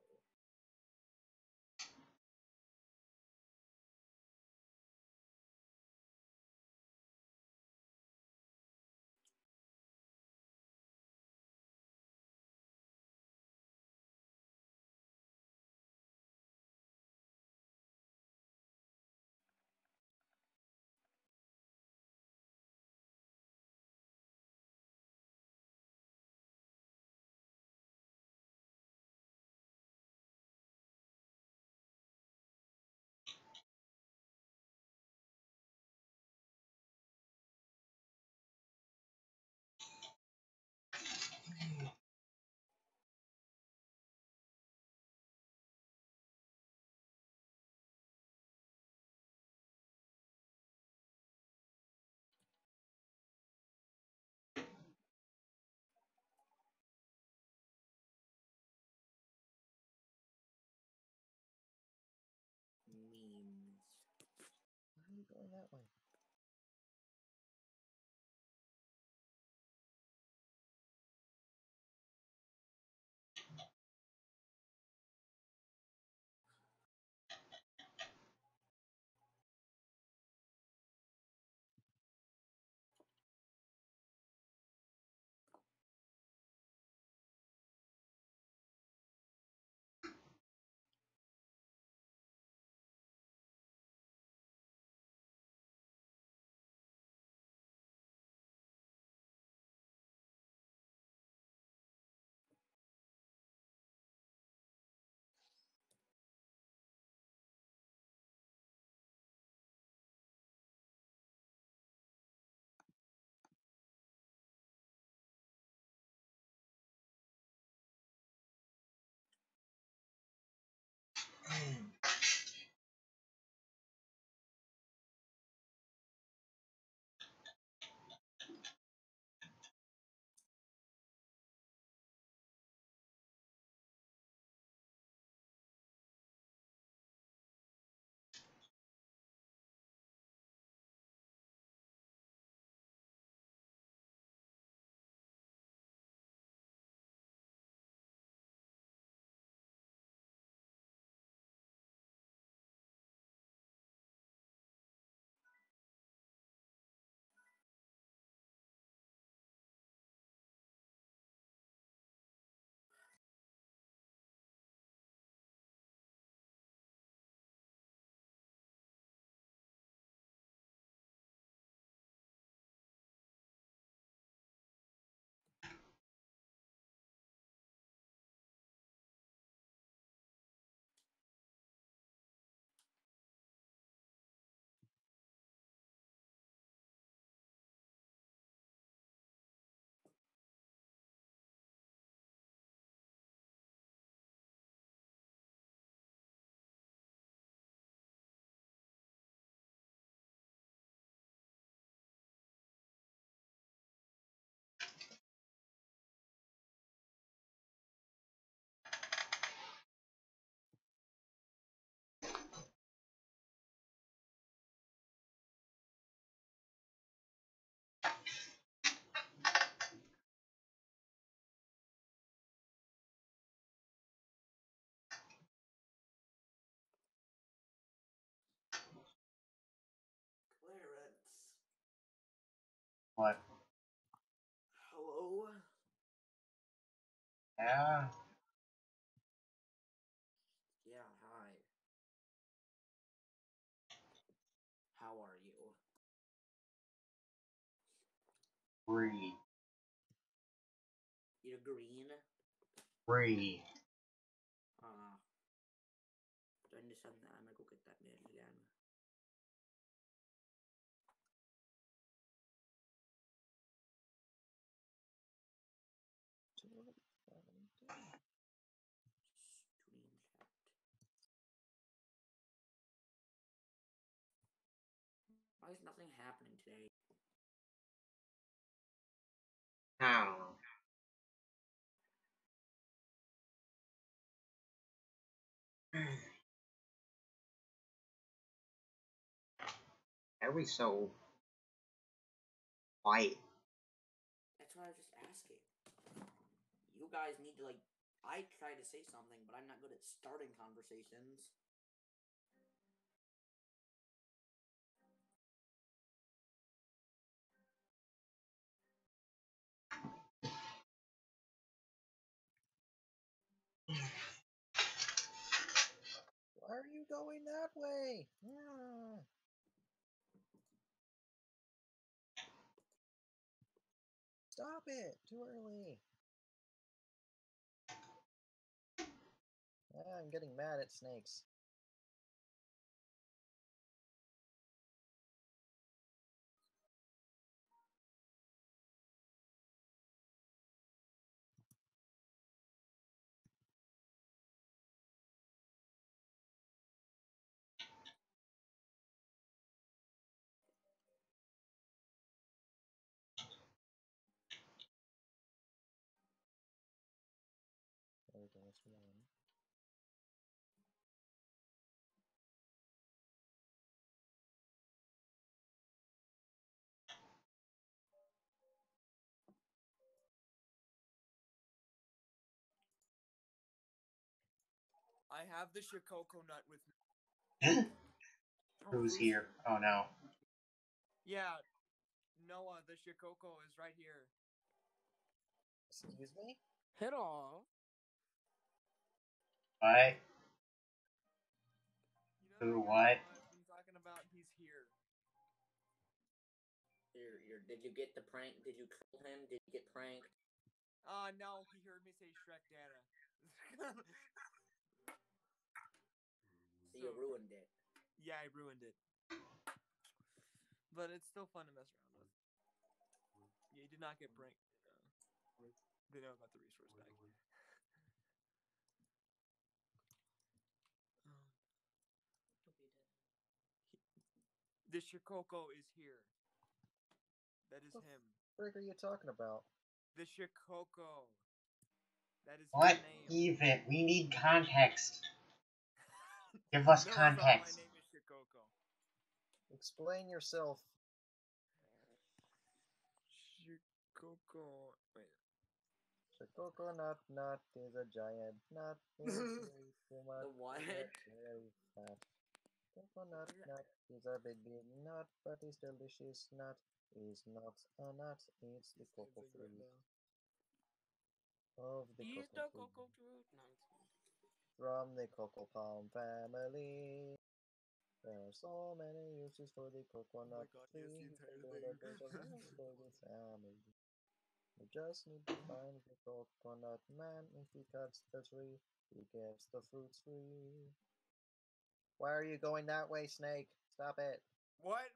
S1: Memes.
S3: Why are you going that way?
S2: What?
S1: Hello?
S2: Yeah?
S1: Yeah, hi. How are you?
S2: Free.
S1: You're green?
S2: Free.
S1: Uh, do I need to send that? I'm gonna go get that mail again. Stream chat. Why is nothing happening today?
S2: I don't know. Why are we so quiet?
S1: That's what I was just asking. You guys need to, like, I try to say something, but I'm not good at starting conversations.
S3: Why are you going that way? Ah. Stop it! Too early. Ah, I'm getting mad at snakes. Everything is fine.
S4: I have the Shikoko nut with me.
S1: Oh,
S2: Who's
S1: who's
S2: here? Oh no.
S4: Yeah, Noah, the Shikoko is right here.
S3: Excuse me?
S4: Hello.
S2: What?
S4: You know
S2: Who,
S4: that guy
S2: what?
S4: Noah I've been talking about? He's here.
S1: You're, you're, did you get the prank? Did you troll him? Did you get pranked?
S4: Uh, no, he heard me say Shrek Data.
S1: So you ruined it.
S4: Yeah, I ruined it. But it's still fun to mess around with. Yeah, he did not get pranked. Uh, they know about the resource pack. Um, he- the Shikoko is here. That is
S3: What
S4: him.
S3: the frick are you talking about?
S4: The Shikoko. That is
S2: What
S4: his name.
S2: even? We need context. Give us
S4: No, that's not, my
S2: context.
S4: name is Shikoko.
S3: Explain yourself.
S4: Shikoko. Wait.
S3: The coconut nut is a giant nut. It's very too much.
S1: The what?
S3: Very fat. Coconut nut is a big, big nut, but it's delicious nut. Is not a nut. It's the cocoa fruit of the
S4: He's
S3: cocoa
S4: the
S3: fruit.
S4: cocoa fruit. No,
S3: From the cocoa palm family. There are so many uses for the coconut
S4: God, yes,
S3: tree.
S4: the entire
S3: So
S4: thing.
S3: that there's a lot for the family. You just need to find the coconut man. If he cuts the tree, he gets the fruits free. Why are you going that way, Snake? Stop it.
S4: What?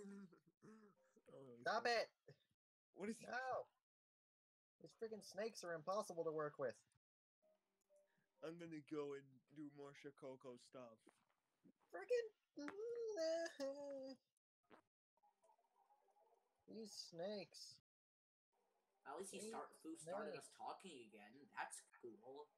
S4: oh,
S3: Stop
S4: funny.
S3: it!
S4: What is he?
S3: No! These freaking snakes are impossible to work with.
S4: I'm gonna go and do more Shikoko stuff.
S3: Freaking. These snakes.
S1: At least he
S3: These
S1: start, who started
S3: snakes.
S1: us talking again. That's cool.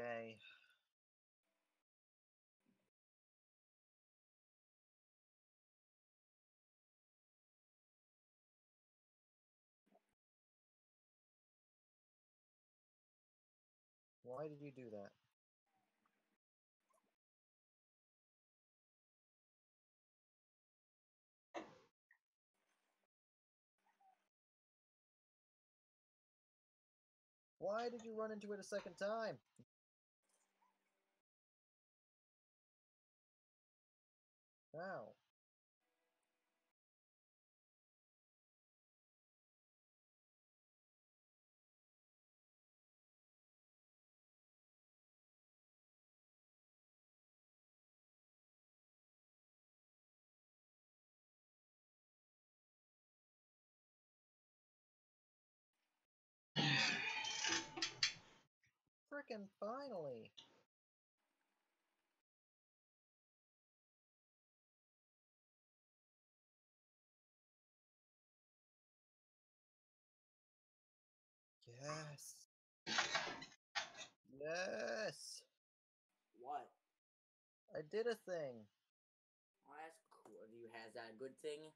S3: Okay. Why did you do that? Why did you run into it a second time? Wow. Frickin' finally! Yes! Yes!
S1: What?
S3: I did a thing!
S1: Oh, that's cool. Do you has that a good thing?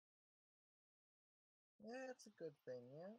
S3: Yeah, it's a good thing, yeah?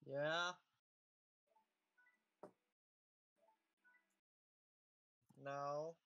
S3: Yeah. No.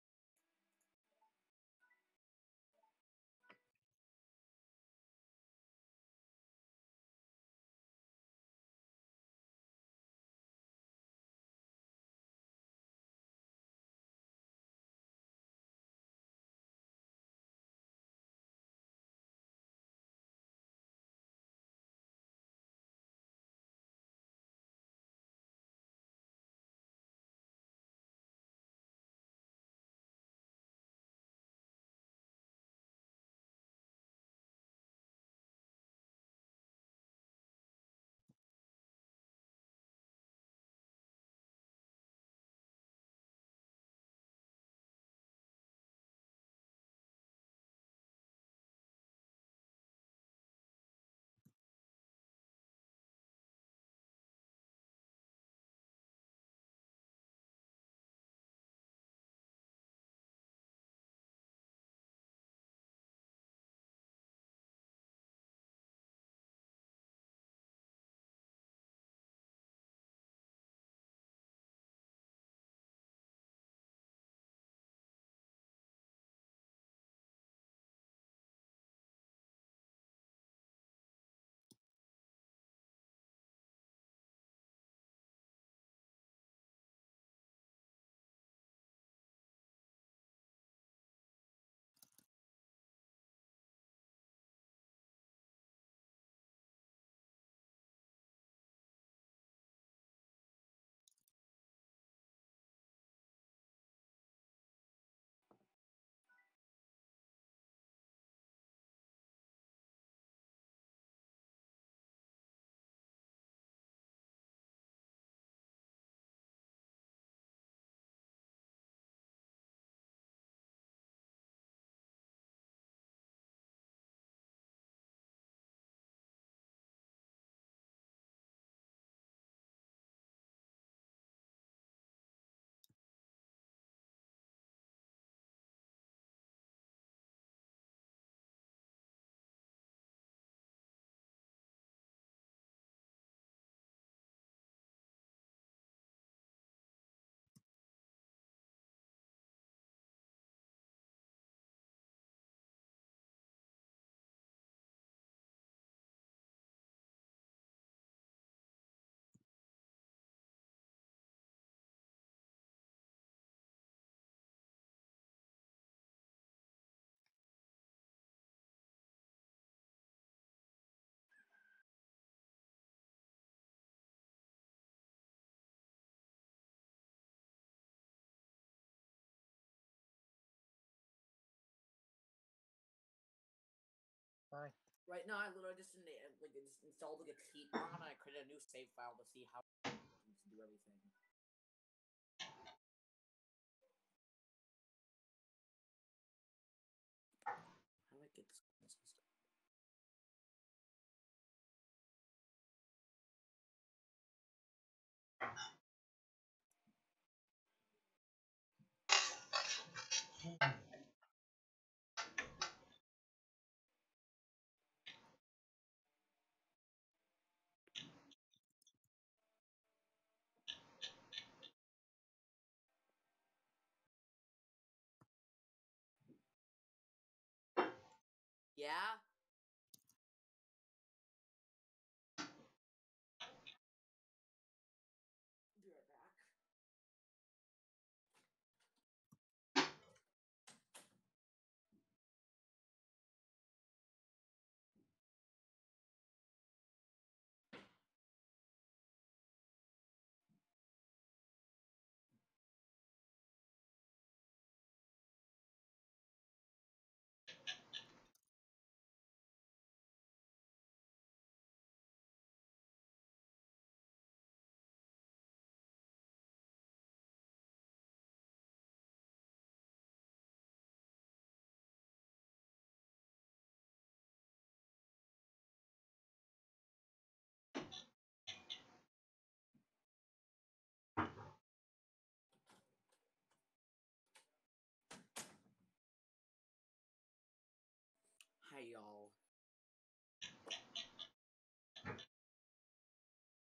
S3: Hi.
S1: Right now, I literally just, in, like, just installed like a cheat mod, and I created a new save file to see how to do everything. How do I get this stuff? Yeah? Be right back. Hi, y'all.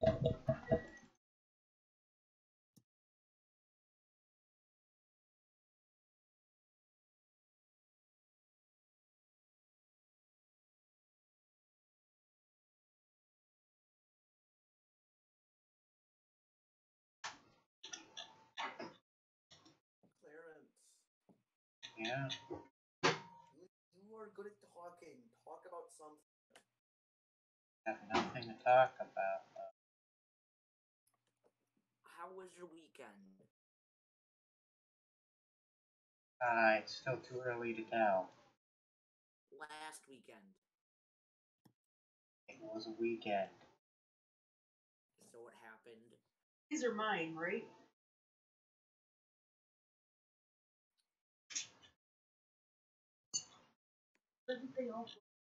S1: Clarence,
S2: Yeah.
S1: you, you are good at talking. Talk about something.
S2: Have nothing to talk about.
S1: How was your weekend?
S2: Uh, it's still too early to tell.
S1: Last weekend.
S2: It was a weekend.
S1: So what happened?
S5: These are mine, right? Didn't they all?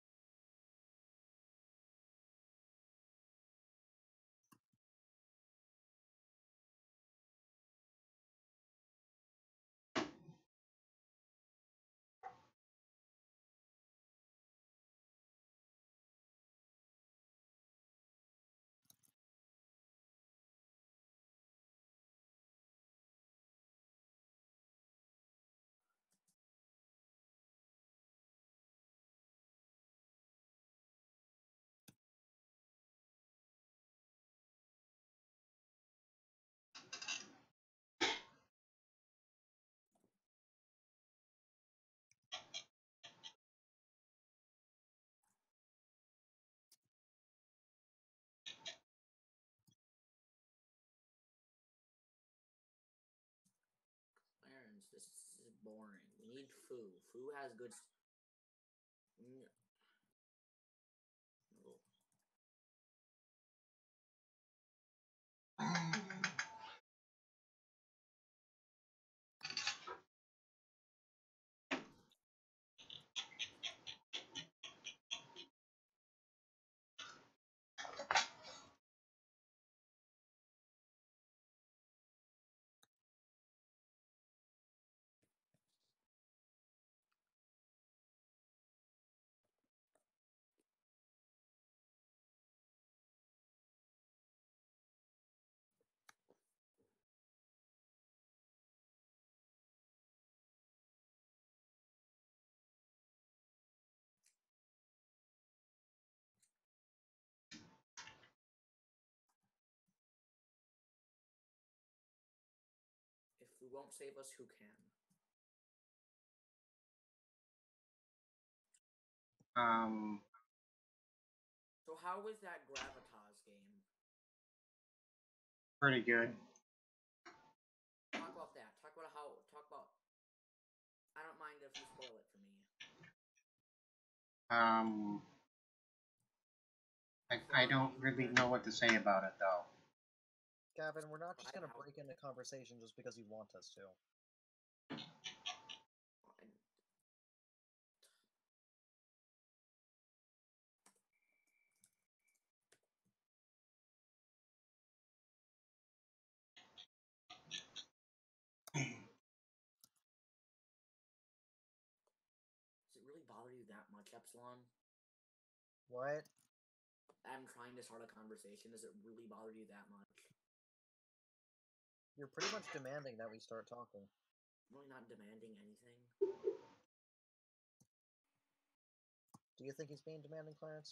S1: Clarence, this is boring. We need Foo. Foo has good. No. If Foo won't save us, who can?
S2: Um,
S1: So how was that Gravitas game?
S2: pretty good.
S1: Talk about that. Talk about how. Talk about. I don't mind if you spoil it for me.
S2: Um, I, I don't really know what to say about it though.
S3: Gavin, we're not just
S1: Right,
S3: gonna
S1: how-
S3: break into conversation just because you want us to.
S1: Does it really bother you that much, Epsilon?
S3: What?
S1: I'm trying to start a conversation. Does it really bother you that much?
S3: You're pretty much demanding that we start talking.
S1: I'm really not demanding anything.
S3: Do you think he's being demanding, Clarence?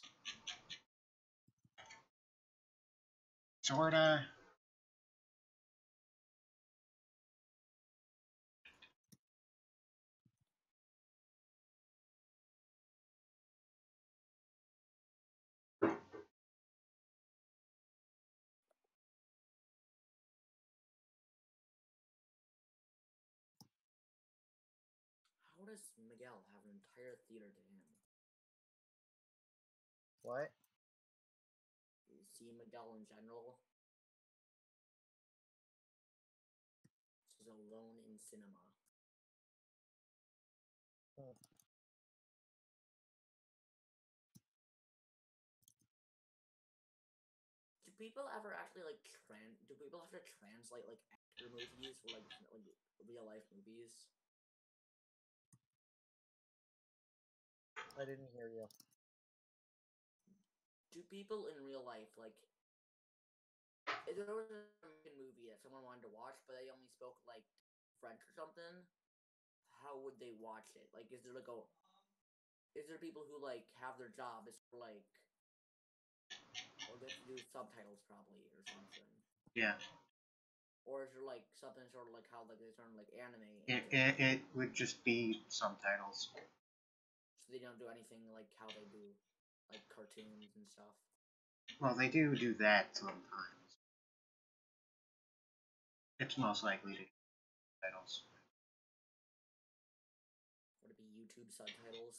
S2: Sorta.
S1: How does Miguel have an entire theater to him?
S3: What?
S1: You see Miguel in general? She's alone in cinema.
S3: Hmm.
S1: Do people ever actually like tran? Do people have to translate like actor movies or like like real life movies?
S3: I didn't hear you.
S1: Do people in real life like If there was an American movie that someone wanted to watch, but they only spoke like French or something, how would they watch it? Like, is there like a, is there people who like have their job is like, or they have to do subtitles probably or something?
S2: Yeah.
S1: Or is there like something sort of like how like they turn like anime
S2: It,
S1: into,
S2: it, it would just be subtitles.
S1: so they don't do anything like how they do like cartoons and stuff?
S2: Well, they do do that sometimes. It's most likely to be subtitles.
S1: Would it be YouTube subtitles?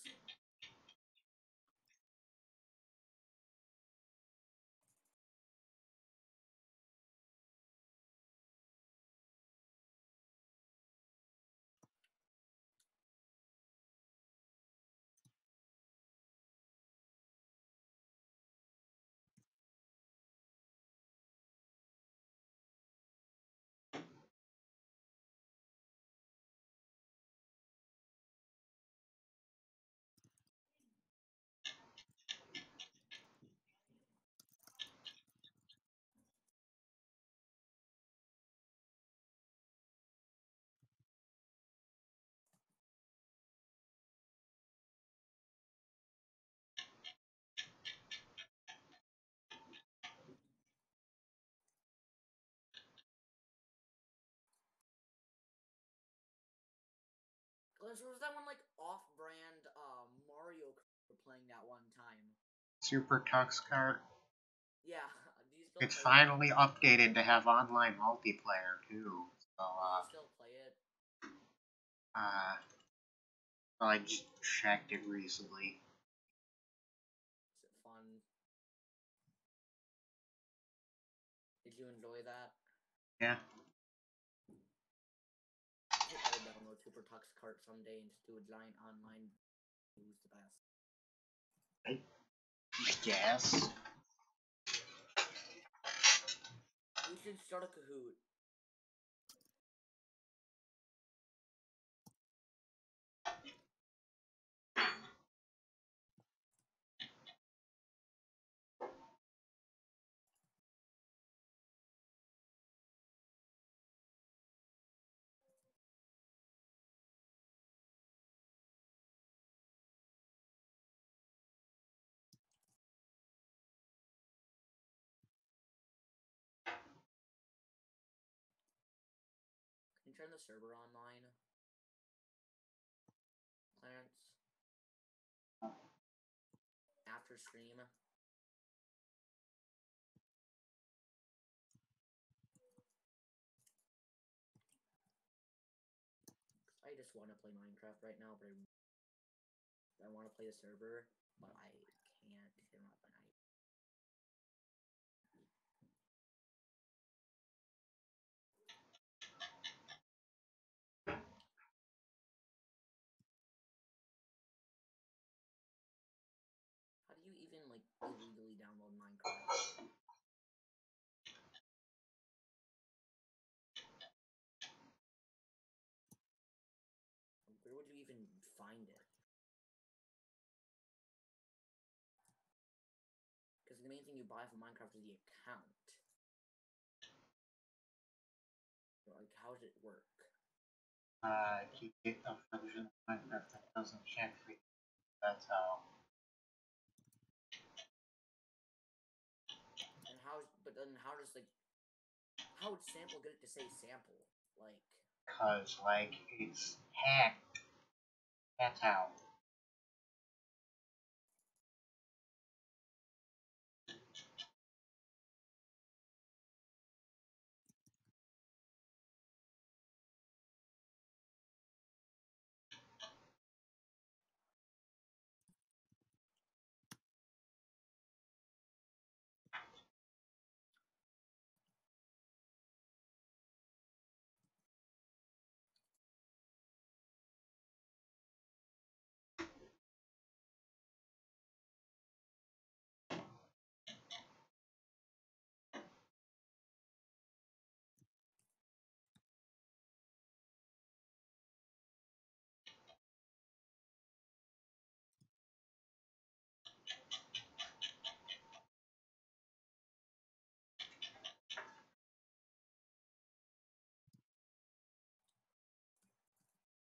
S1: So was that one like off-brand uh, Mario Kart were playing that one time?
S2: Super Tux Kart.
S1: Yeah. Do you still
S2: It's
S1: play
S2: finally updated to have online multiplayer too. So,
S1: it? Do
S2: uh,
S1: you still play it?
S2: uh, well, I just checked it recently.
S1: Is it fun? Did you enjoy that?
S2: Yeah.
S1: I think I would download Super Tux Kart someday and just do a giant online. Who's the best?
S2: I guess.
S1: We should start a Kahoot. Can you turn the server online? Clarence? After stream? I just want to play Minecraft right now, but I, I want to play the server, but I can't because I'm not my I P. How do you even like illegally download Minecraft? Where would you even find it? Because the main thing you buy from Minecraft is the account. Like, how does it work?
S2: Uh, you get a version of Minecraft that doesn't check for you. That's how.
S1: And how? But then how does like how would sample get it to say sample? Like,
S2: Cause like it's hacked. That's how.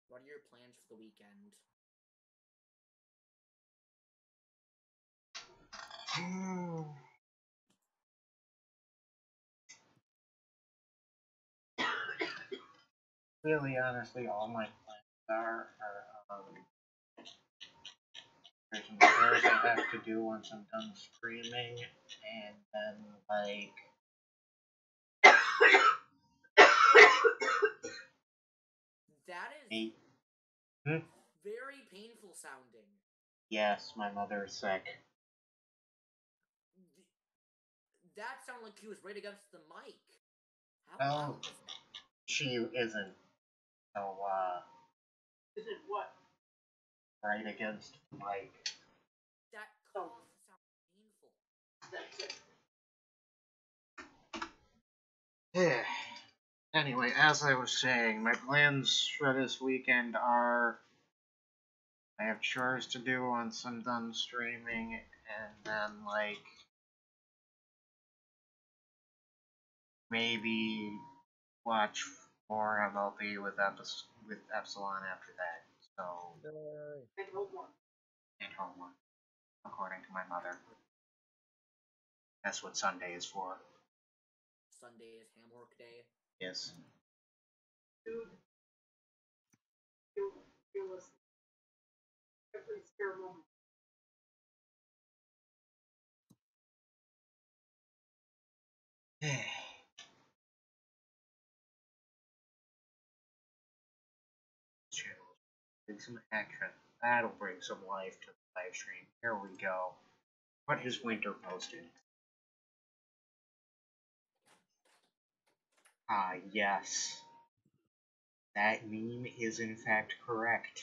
S1: What are your plans for the weekend?
S2: Really, honestly, all my plans are, are um, there's some chores I have to do once I'm done streaming, and then, like,
S1: That is
S2: eight. Hmm?
S1: very painful sounding.
S2: Yes, my mother is sick.
S1: Th- That sounded like he was right against the mic. How
S2: Oh.
S1: loud was that?
S2: She isn't, so, uh,
S5: Is it what?
S2: right against the mic.
S1: That cough sounds painful.
S5: That's it.
S2: Anyway, as I was saying, my plans for this weekend are I have chores to do once I'm done streaming, and then, like, maybe watch more M L B with, Epis- with Epsilon after that. So,
S3: Yay.
S5: And homework.
S2: and homework, according to my mother. That's what Sunday is for.
S1: Sunday is homework day.
S2: Yes.
S5: Dude. You, you listen. Every spare moment.
S2: Bring some action. That'll bring some life to the live stream. Here we go. What is Winter posted? Ah, yes. That meme is in fact correct.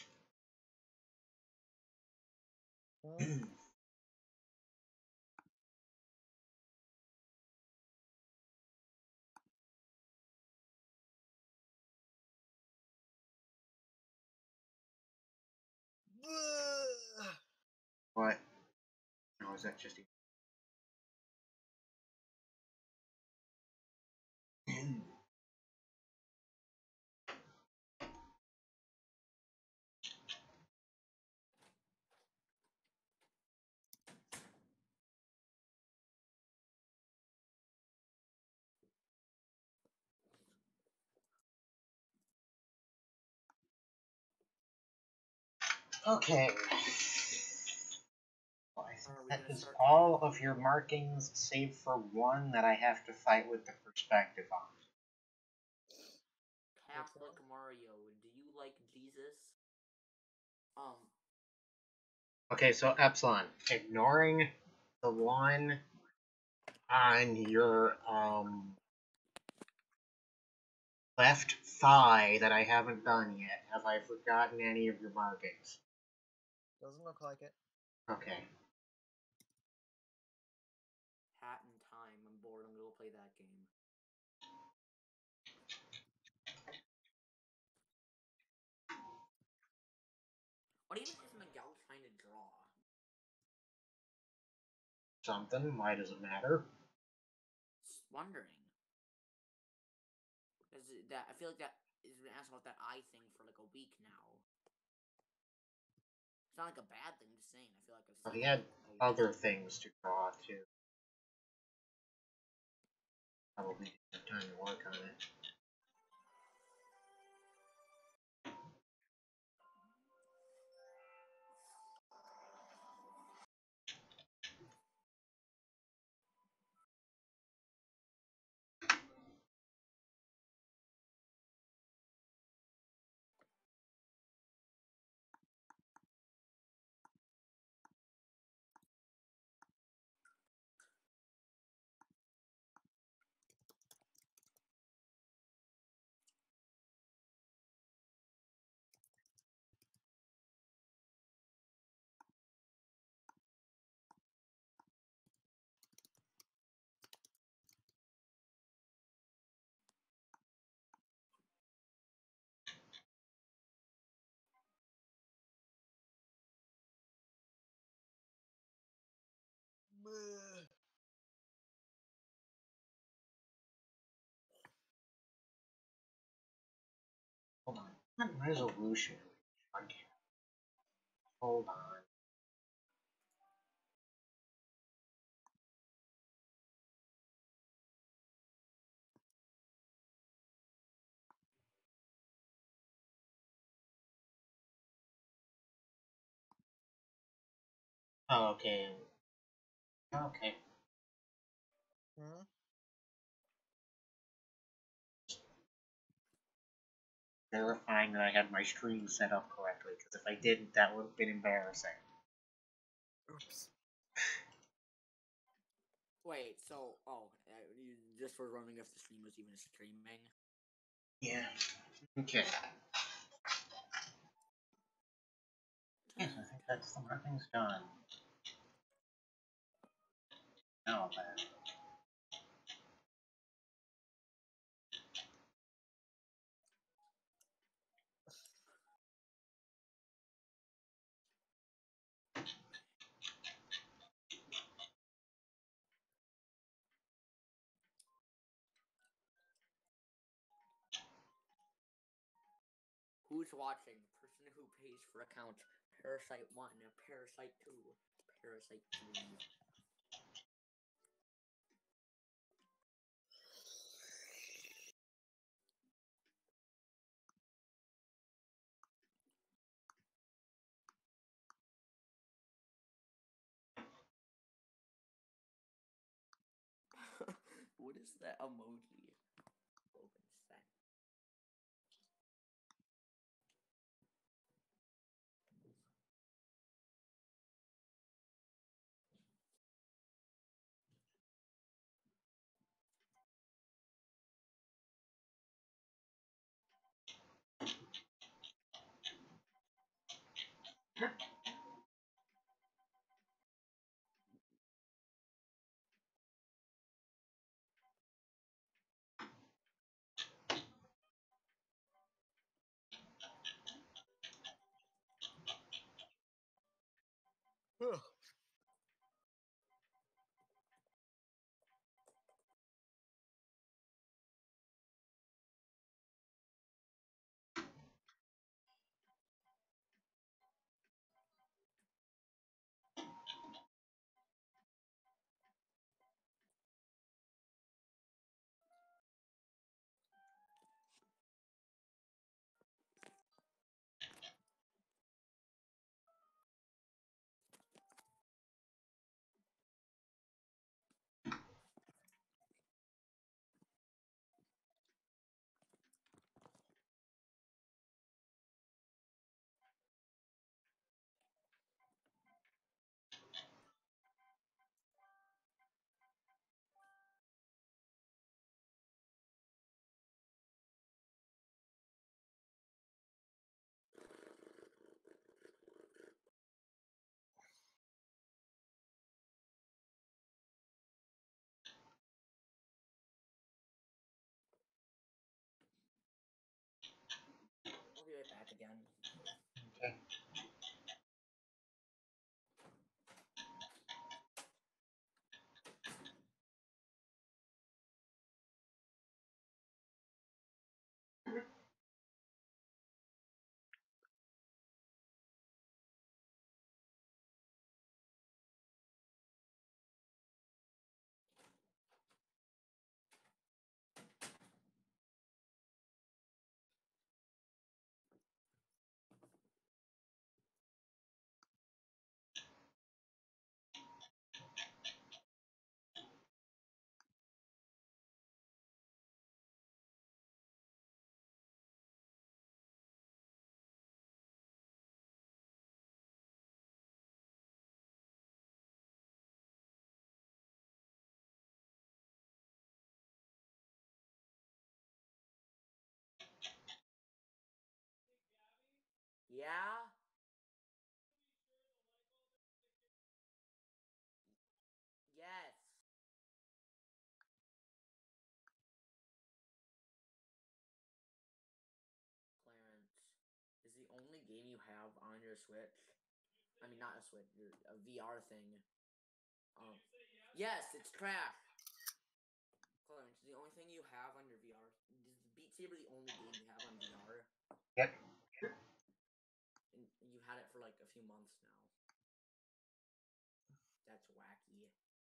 S3: Hmm?
S2: What? No, is that just Okay. Well, I think
S1: Are we
S2: that
S1: gonna
S2: is
S1: start?
S2: all of your markings, save for one that I have to fight with the perspective on.
S1: Catholic Mario, do you like Jesus? Um,
S2: Okay, so Epsilon, ignoring the one on your um left thigh that I haven't done yet, have I forgotten any of your markings?
S3: Doesn't look like it.
S2: Okay.
S1: Hat in Time. I'm bored. I'm gonna go play that game. What even is Miguel trying to draw?
S2: Something, why does it matter?
S1: Just wondering. Because that I feel like that is been asked about that eye thing for like a week now. It's not like a bad thing. Just saying. I feel like I've
S2: Well,
S1: seen
S2: he
S1: it
S2: had
S1: for like a week.
S2: other things to draw too. Probably didn't have time to work on it. What resolution? Okay. Hold on. Oh, okay. Okay.
S3: Hmm?
S2: Verifying that I had my stream set up correctly, because if I didn't, that would have been embarrassing.
S4: Oops.
S1: Wait, so oh, uh, you just were wondering if the stream was even streaming.
S2: Yeah. Okay. Yes, I think that's the marking's done. Now then.
S1: Who's watching? Person who pays for account Parasite one, Parasite two, Parasite three. What is that emoji? Open send.
S3: Ugh.
S1: I'll be right back again.
S2: Okay.
S1: Yeah? Yes. Clarence, is the only game you have on your Switch? I mean, not a Switch, your a V R thing. Um, yes, it's trash. Clarence, the only thing you have on your V R is Beat Saber the only game you have on V R?
S2: Yep.
S1: few months now. That's wacky.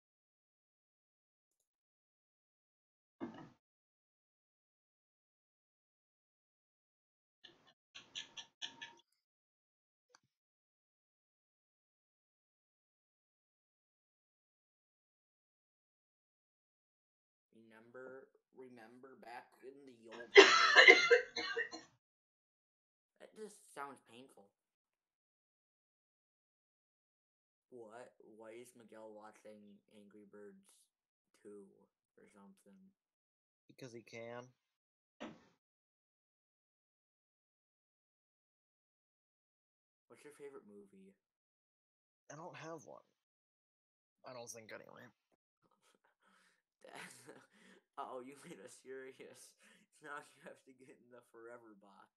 S1: Remember, remember back in the old days. That just sounds painful. What? Why is Miguel watching Angry Birds two or something?
S3: Because he can.
S1: What's your favorite movie?
S3: I don't have one. I don't think anyway.
S1: Oh, you made us serious. Now you have to get in the forever box.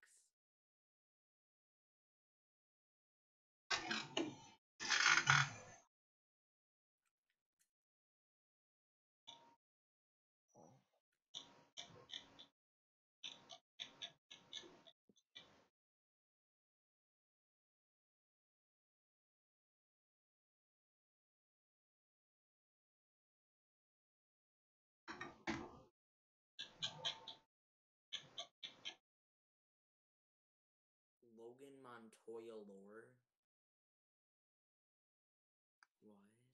S1: Logan Montoya lore? What?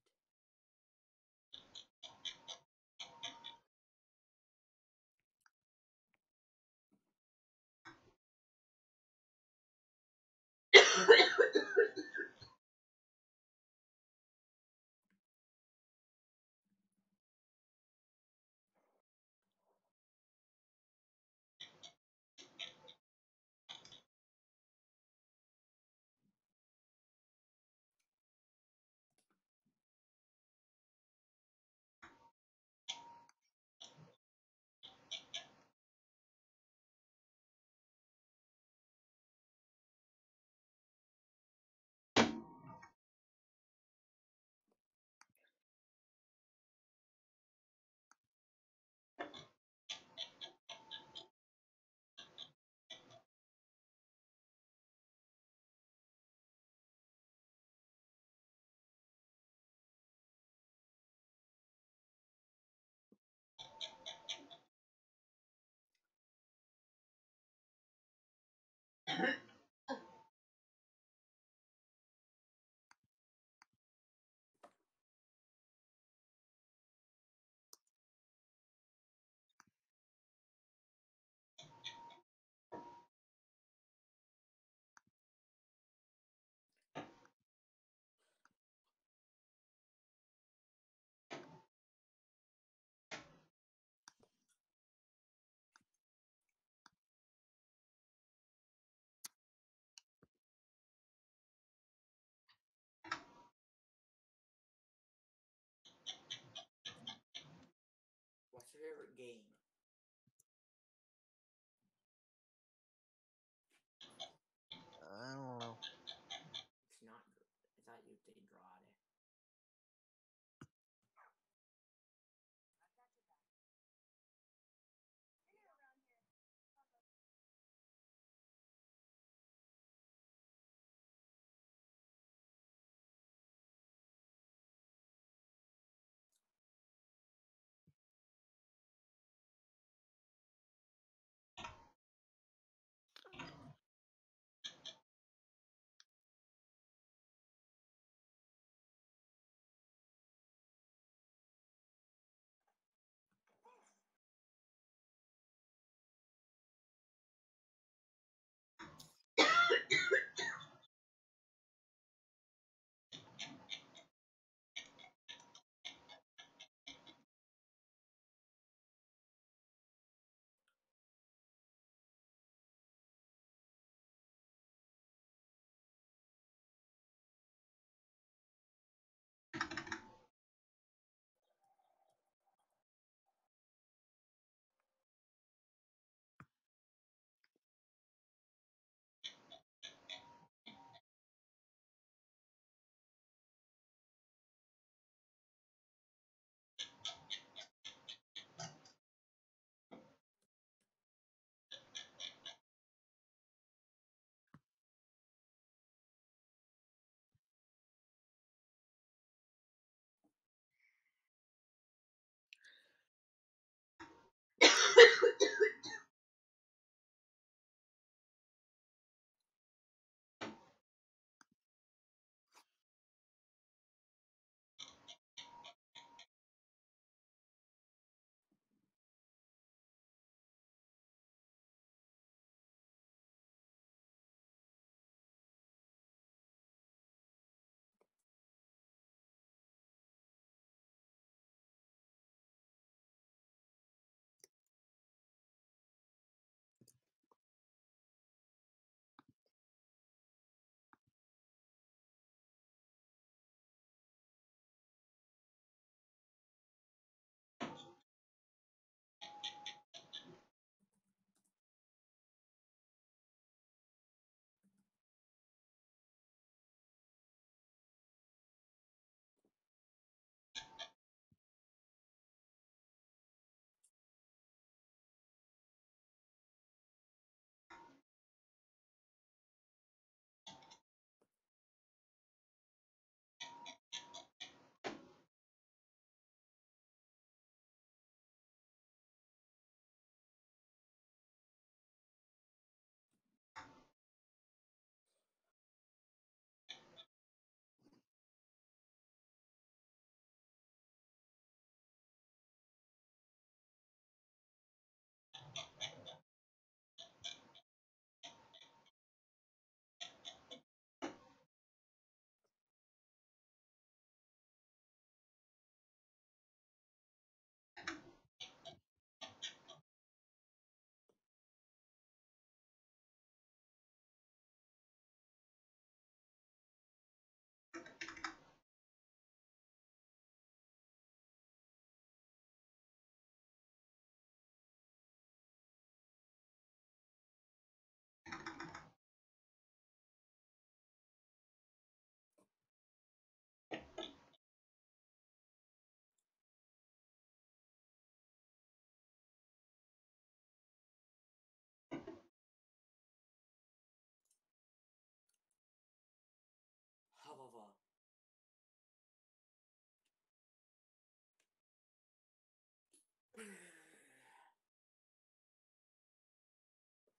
S1: What's your favorite game?
S3: I don't know.
S1: It's not good. I thought you did draw it.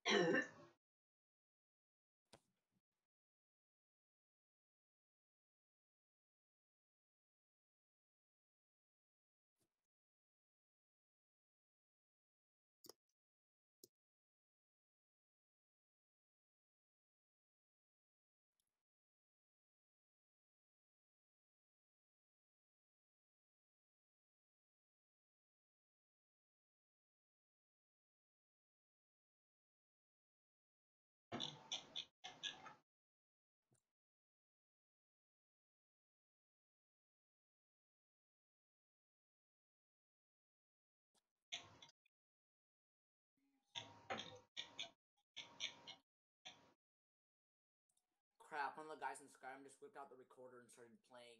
S1: Crap, one of the guys in Skyrim just whipped out the recorder and started playing.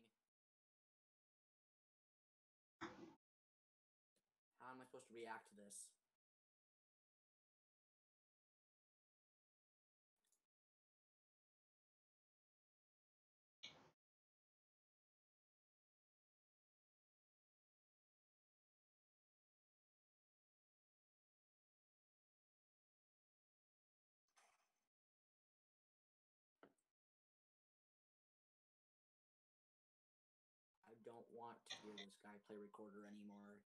S1: How am I supposed to react to this? I don't want to hear this guy play recorder anymore.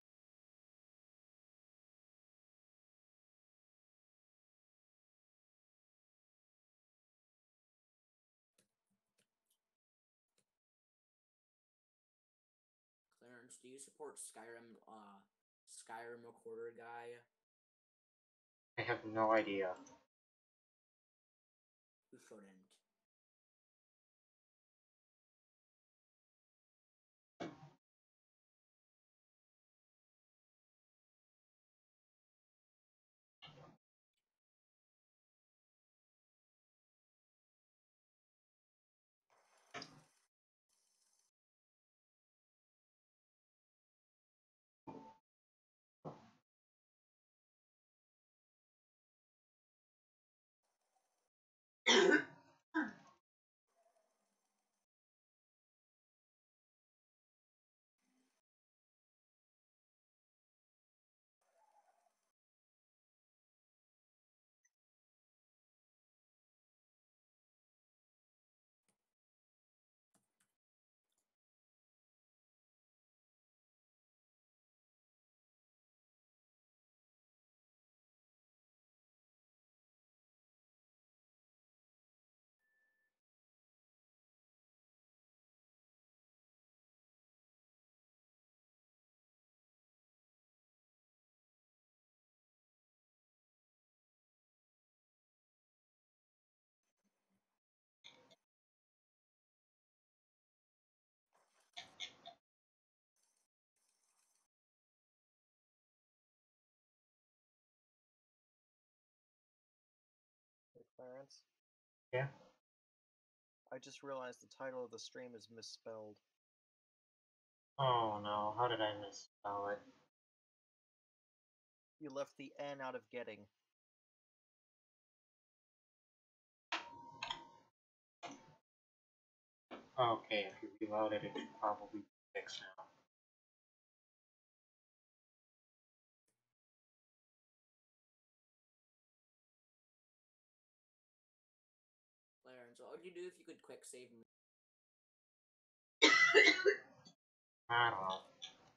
S1: Clarence, do you support Skyrim, uh, Skyrim recorder guy?
S2: I have no idea.
S1: Who shouldn't?
S3: Hey, Clarence?
S2: Yeah?
S3: I just realized the title of the stream is misspelled.
S2: Oh no, how did I misspell it?
S3: You left the N out of getting.
S2: Okay, if you reload it, it should probably be fixed now.
S1: Clarence, what would you do if you could quick save me?
S2: I don't know.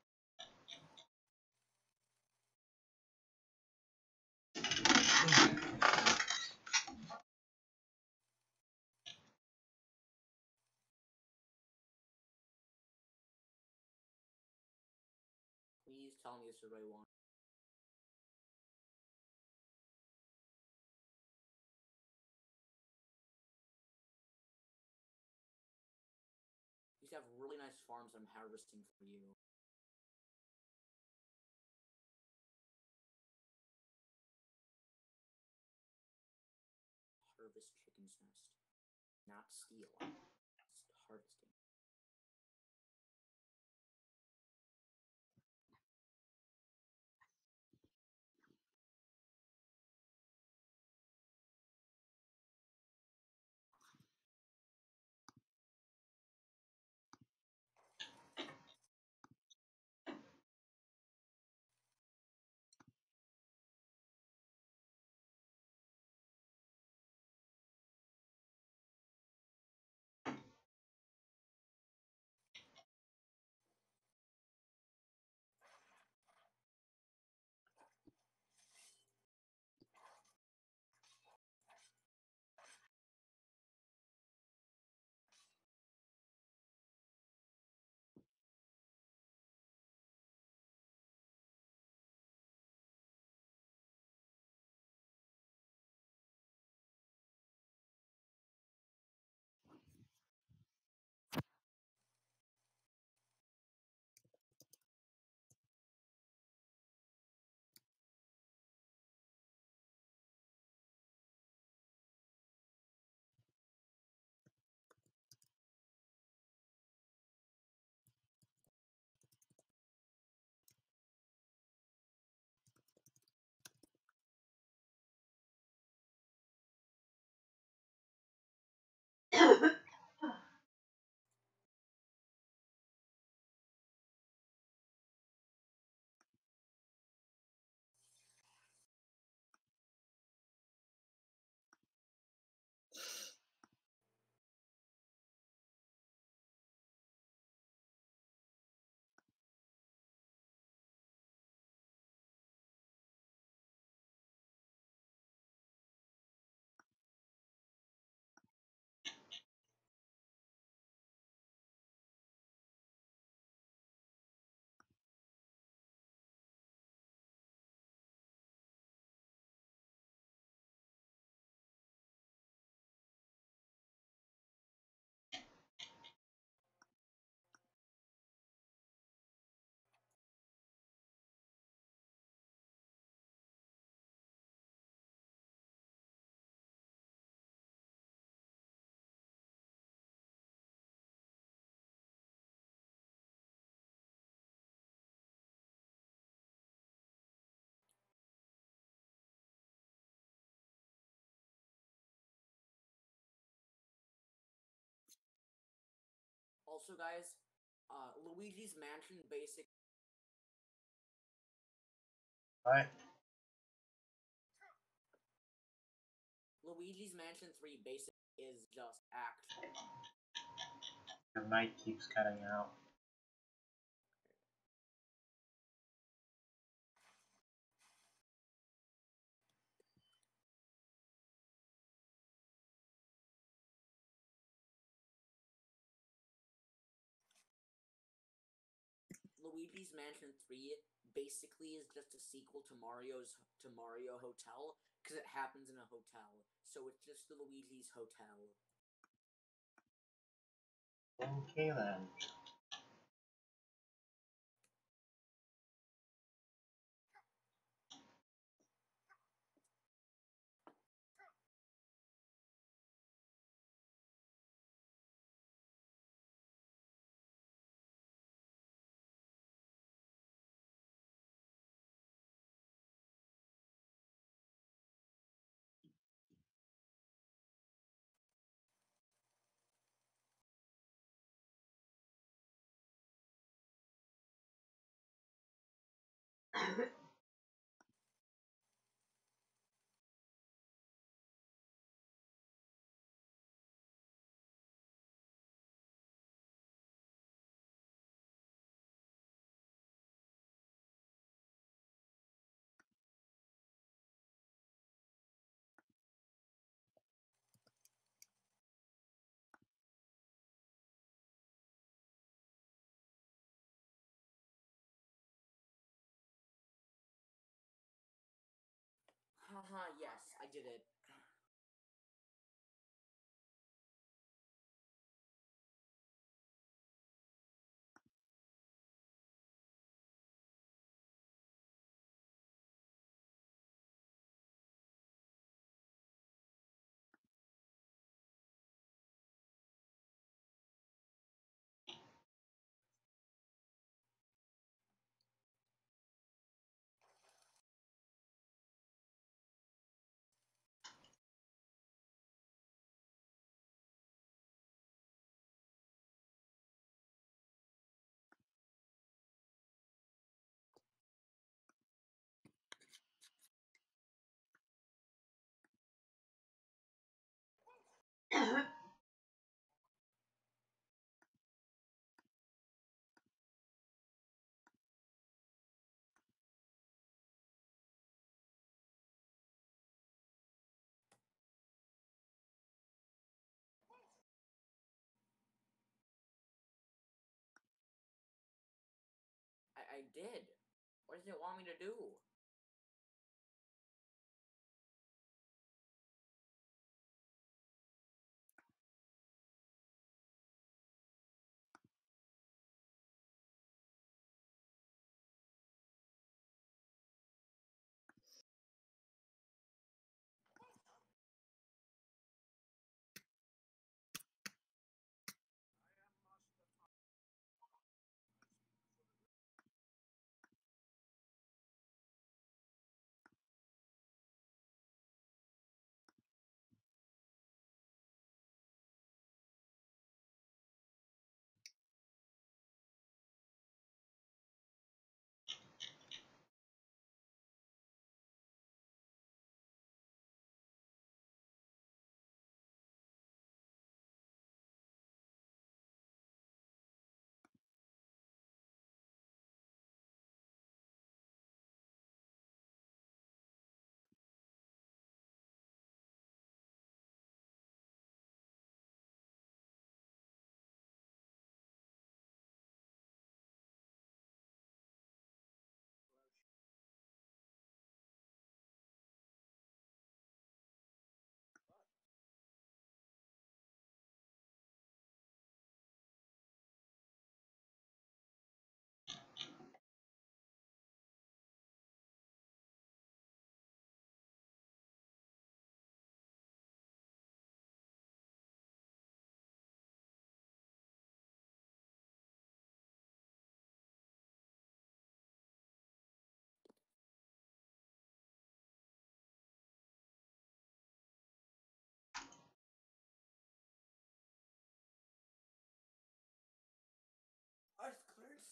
S1: Please tell me this is what I want. You have really nice farms I'm harvesting for you. Harvest chicken's nest. Not steal. It's harvesting. Also, guys, uh, Luigi's Mansion basic.
S2: What?
S1: Luigi's Mansion three basic is just act.
S2: Your mic keeps cutting out.
S1: Luigi's Mansion three basically is just a sequel to Mario's to Mario Hotel because it happens in a hotel. So it's just the Luigi's Hotel.
S2: Okay then.
S1: Haha, yes, I did it. I, I did. What does it want me to do?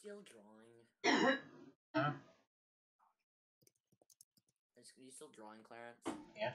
S1: still drawing?
S2: Huh?
S1: Is you still drawing, Clarence?
S2: Yeah.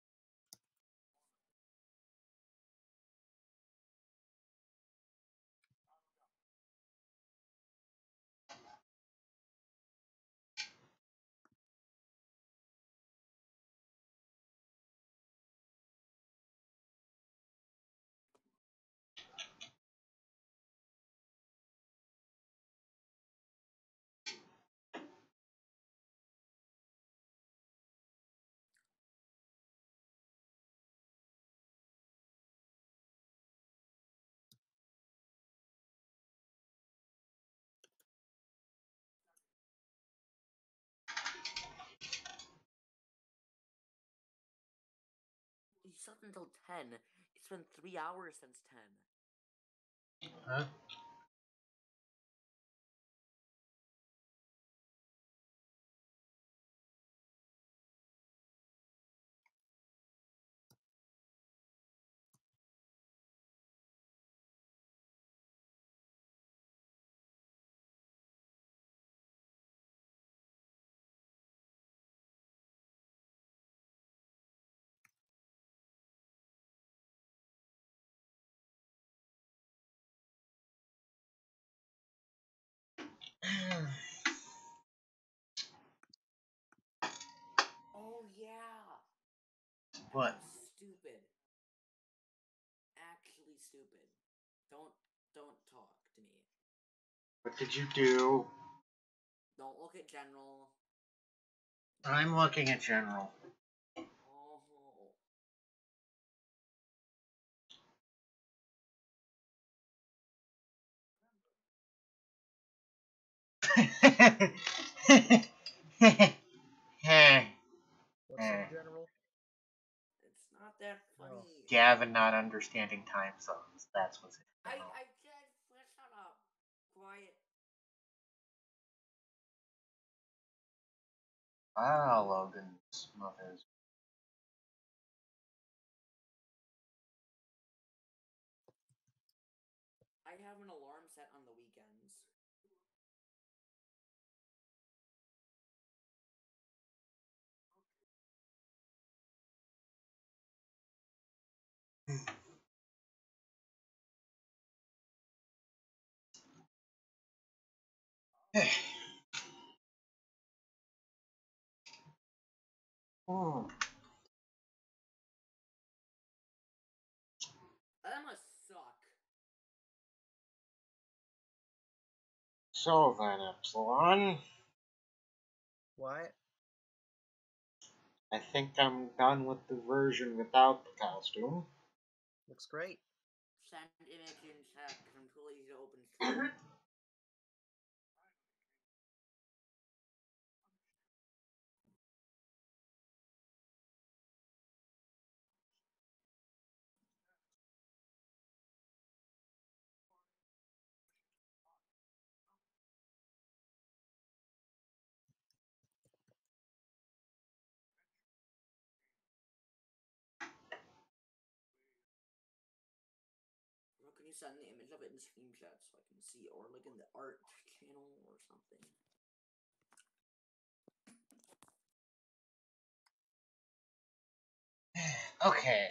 S1: You slept until ten. It's been three hours since ten.
S2: Huh?
S1: Oh yeah.
S2: What?
S1: I'm stupid. Actually stupid. Don't don't talk to me.
S2: What did you do?
S1: Don't look at general.
S2: I'm looking at general.
S1: Oh.
S3: What's in general?
S1: It's not that funny.
S2: Gavin not understanding time zones. That's what's in
S1: I
S2: general.
S1: I said shut up. Quiet.
S2: Ah, Logan's mother's.
S1: I have an alarm set on the weekends.
S2: Hmm.
S1: That must suck.
S2: So then, Epsilon,
S3: What?
S2: I think I'm done with the version without the costume.
S3: Looks great.
S1: Send image in chat because I'm too lazy to open stream. Or can you send the image of it in stream chat so I can see, or like in the art channel or something?
S2: Okay.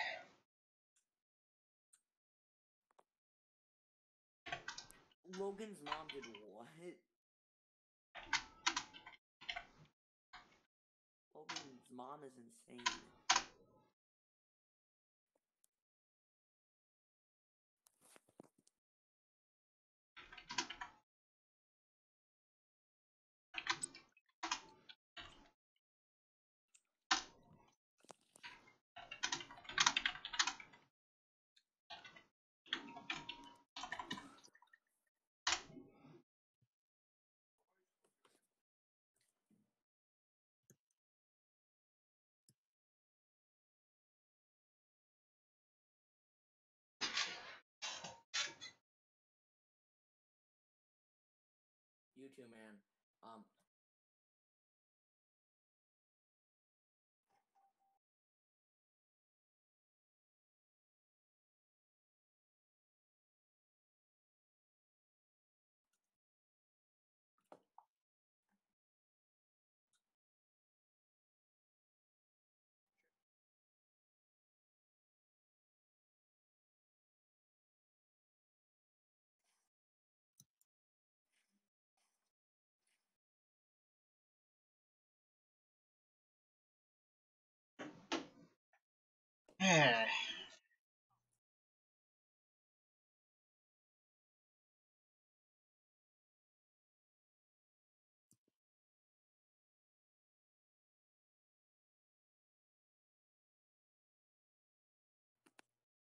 S1: Logan's mom did what? Logan's mom is insane. You too, man. Um,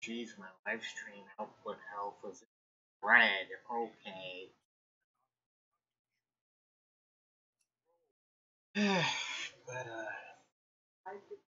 S2: Jeez, my live stream output health was red. Okay. But, uh.
S5: I did.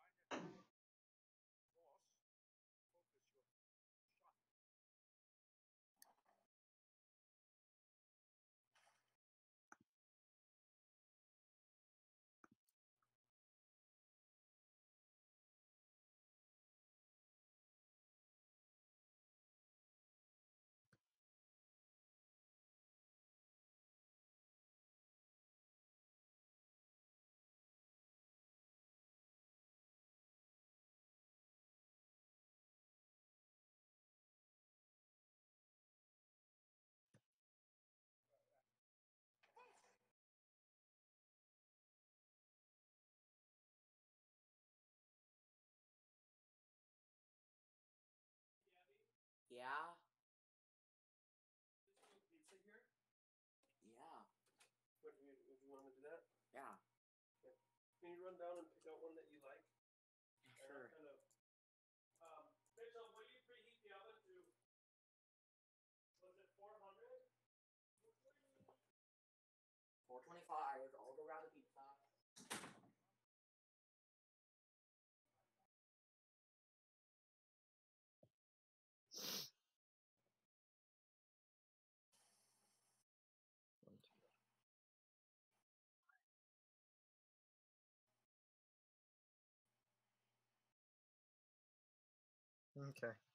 S1: Yeah.
S4: Pizza here?
S1: Yeah.
S4: Would you, would you want to do that?
S1: Yeah.
S4: Okay. Can you run down and pick out one that you like?
S1: Sure.
S4: Kind of. Um, Mitchell, what do you preheat the oven to? Was it four hundred?
S1: four twenty-five. I'll go grab the pizza.
S3: Okay.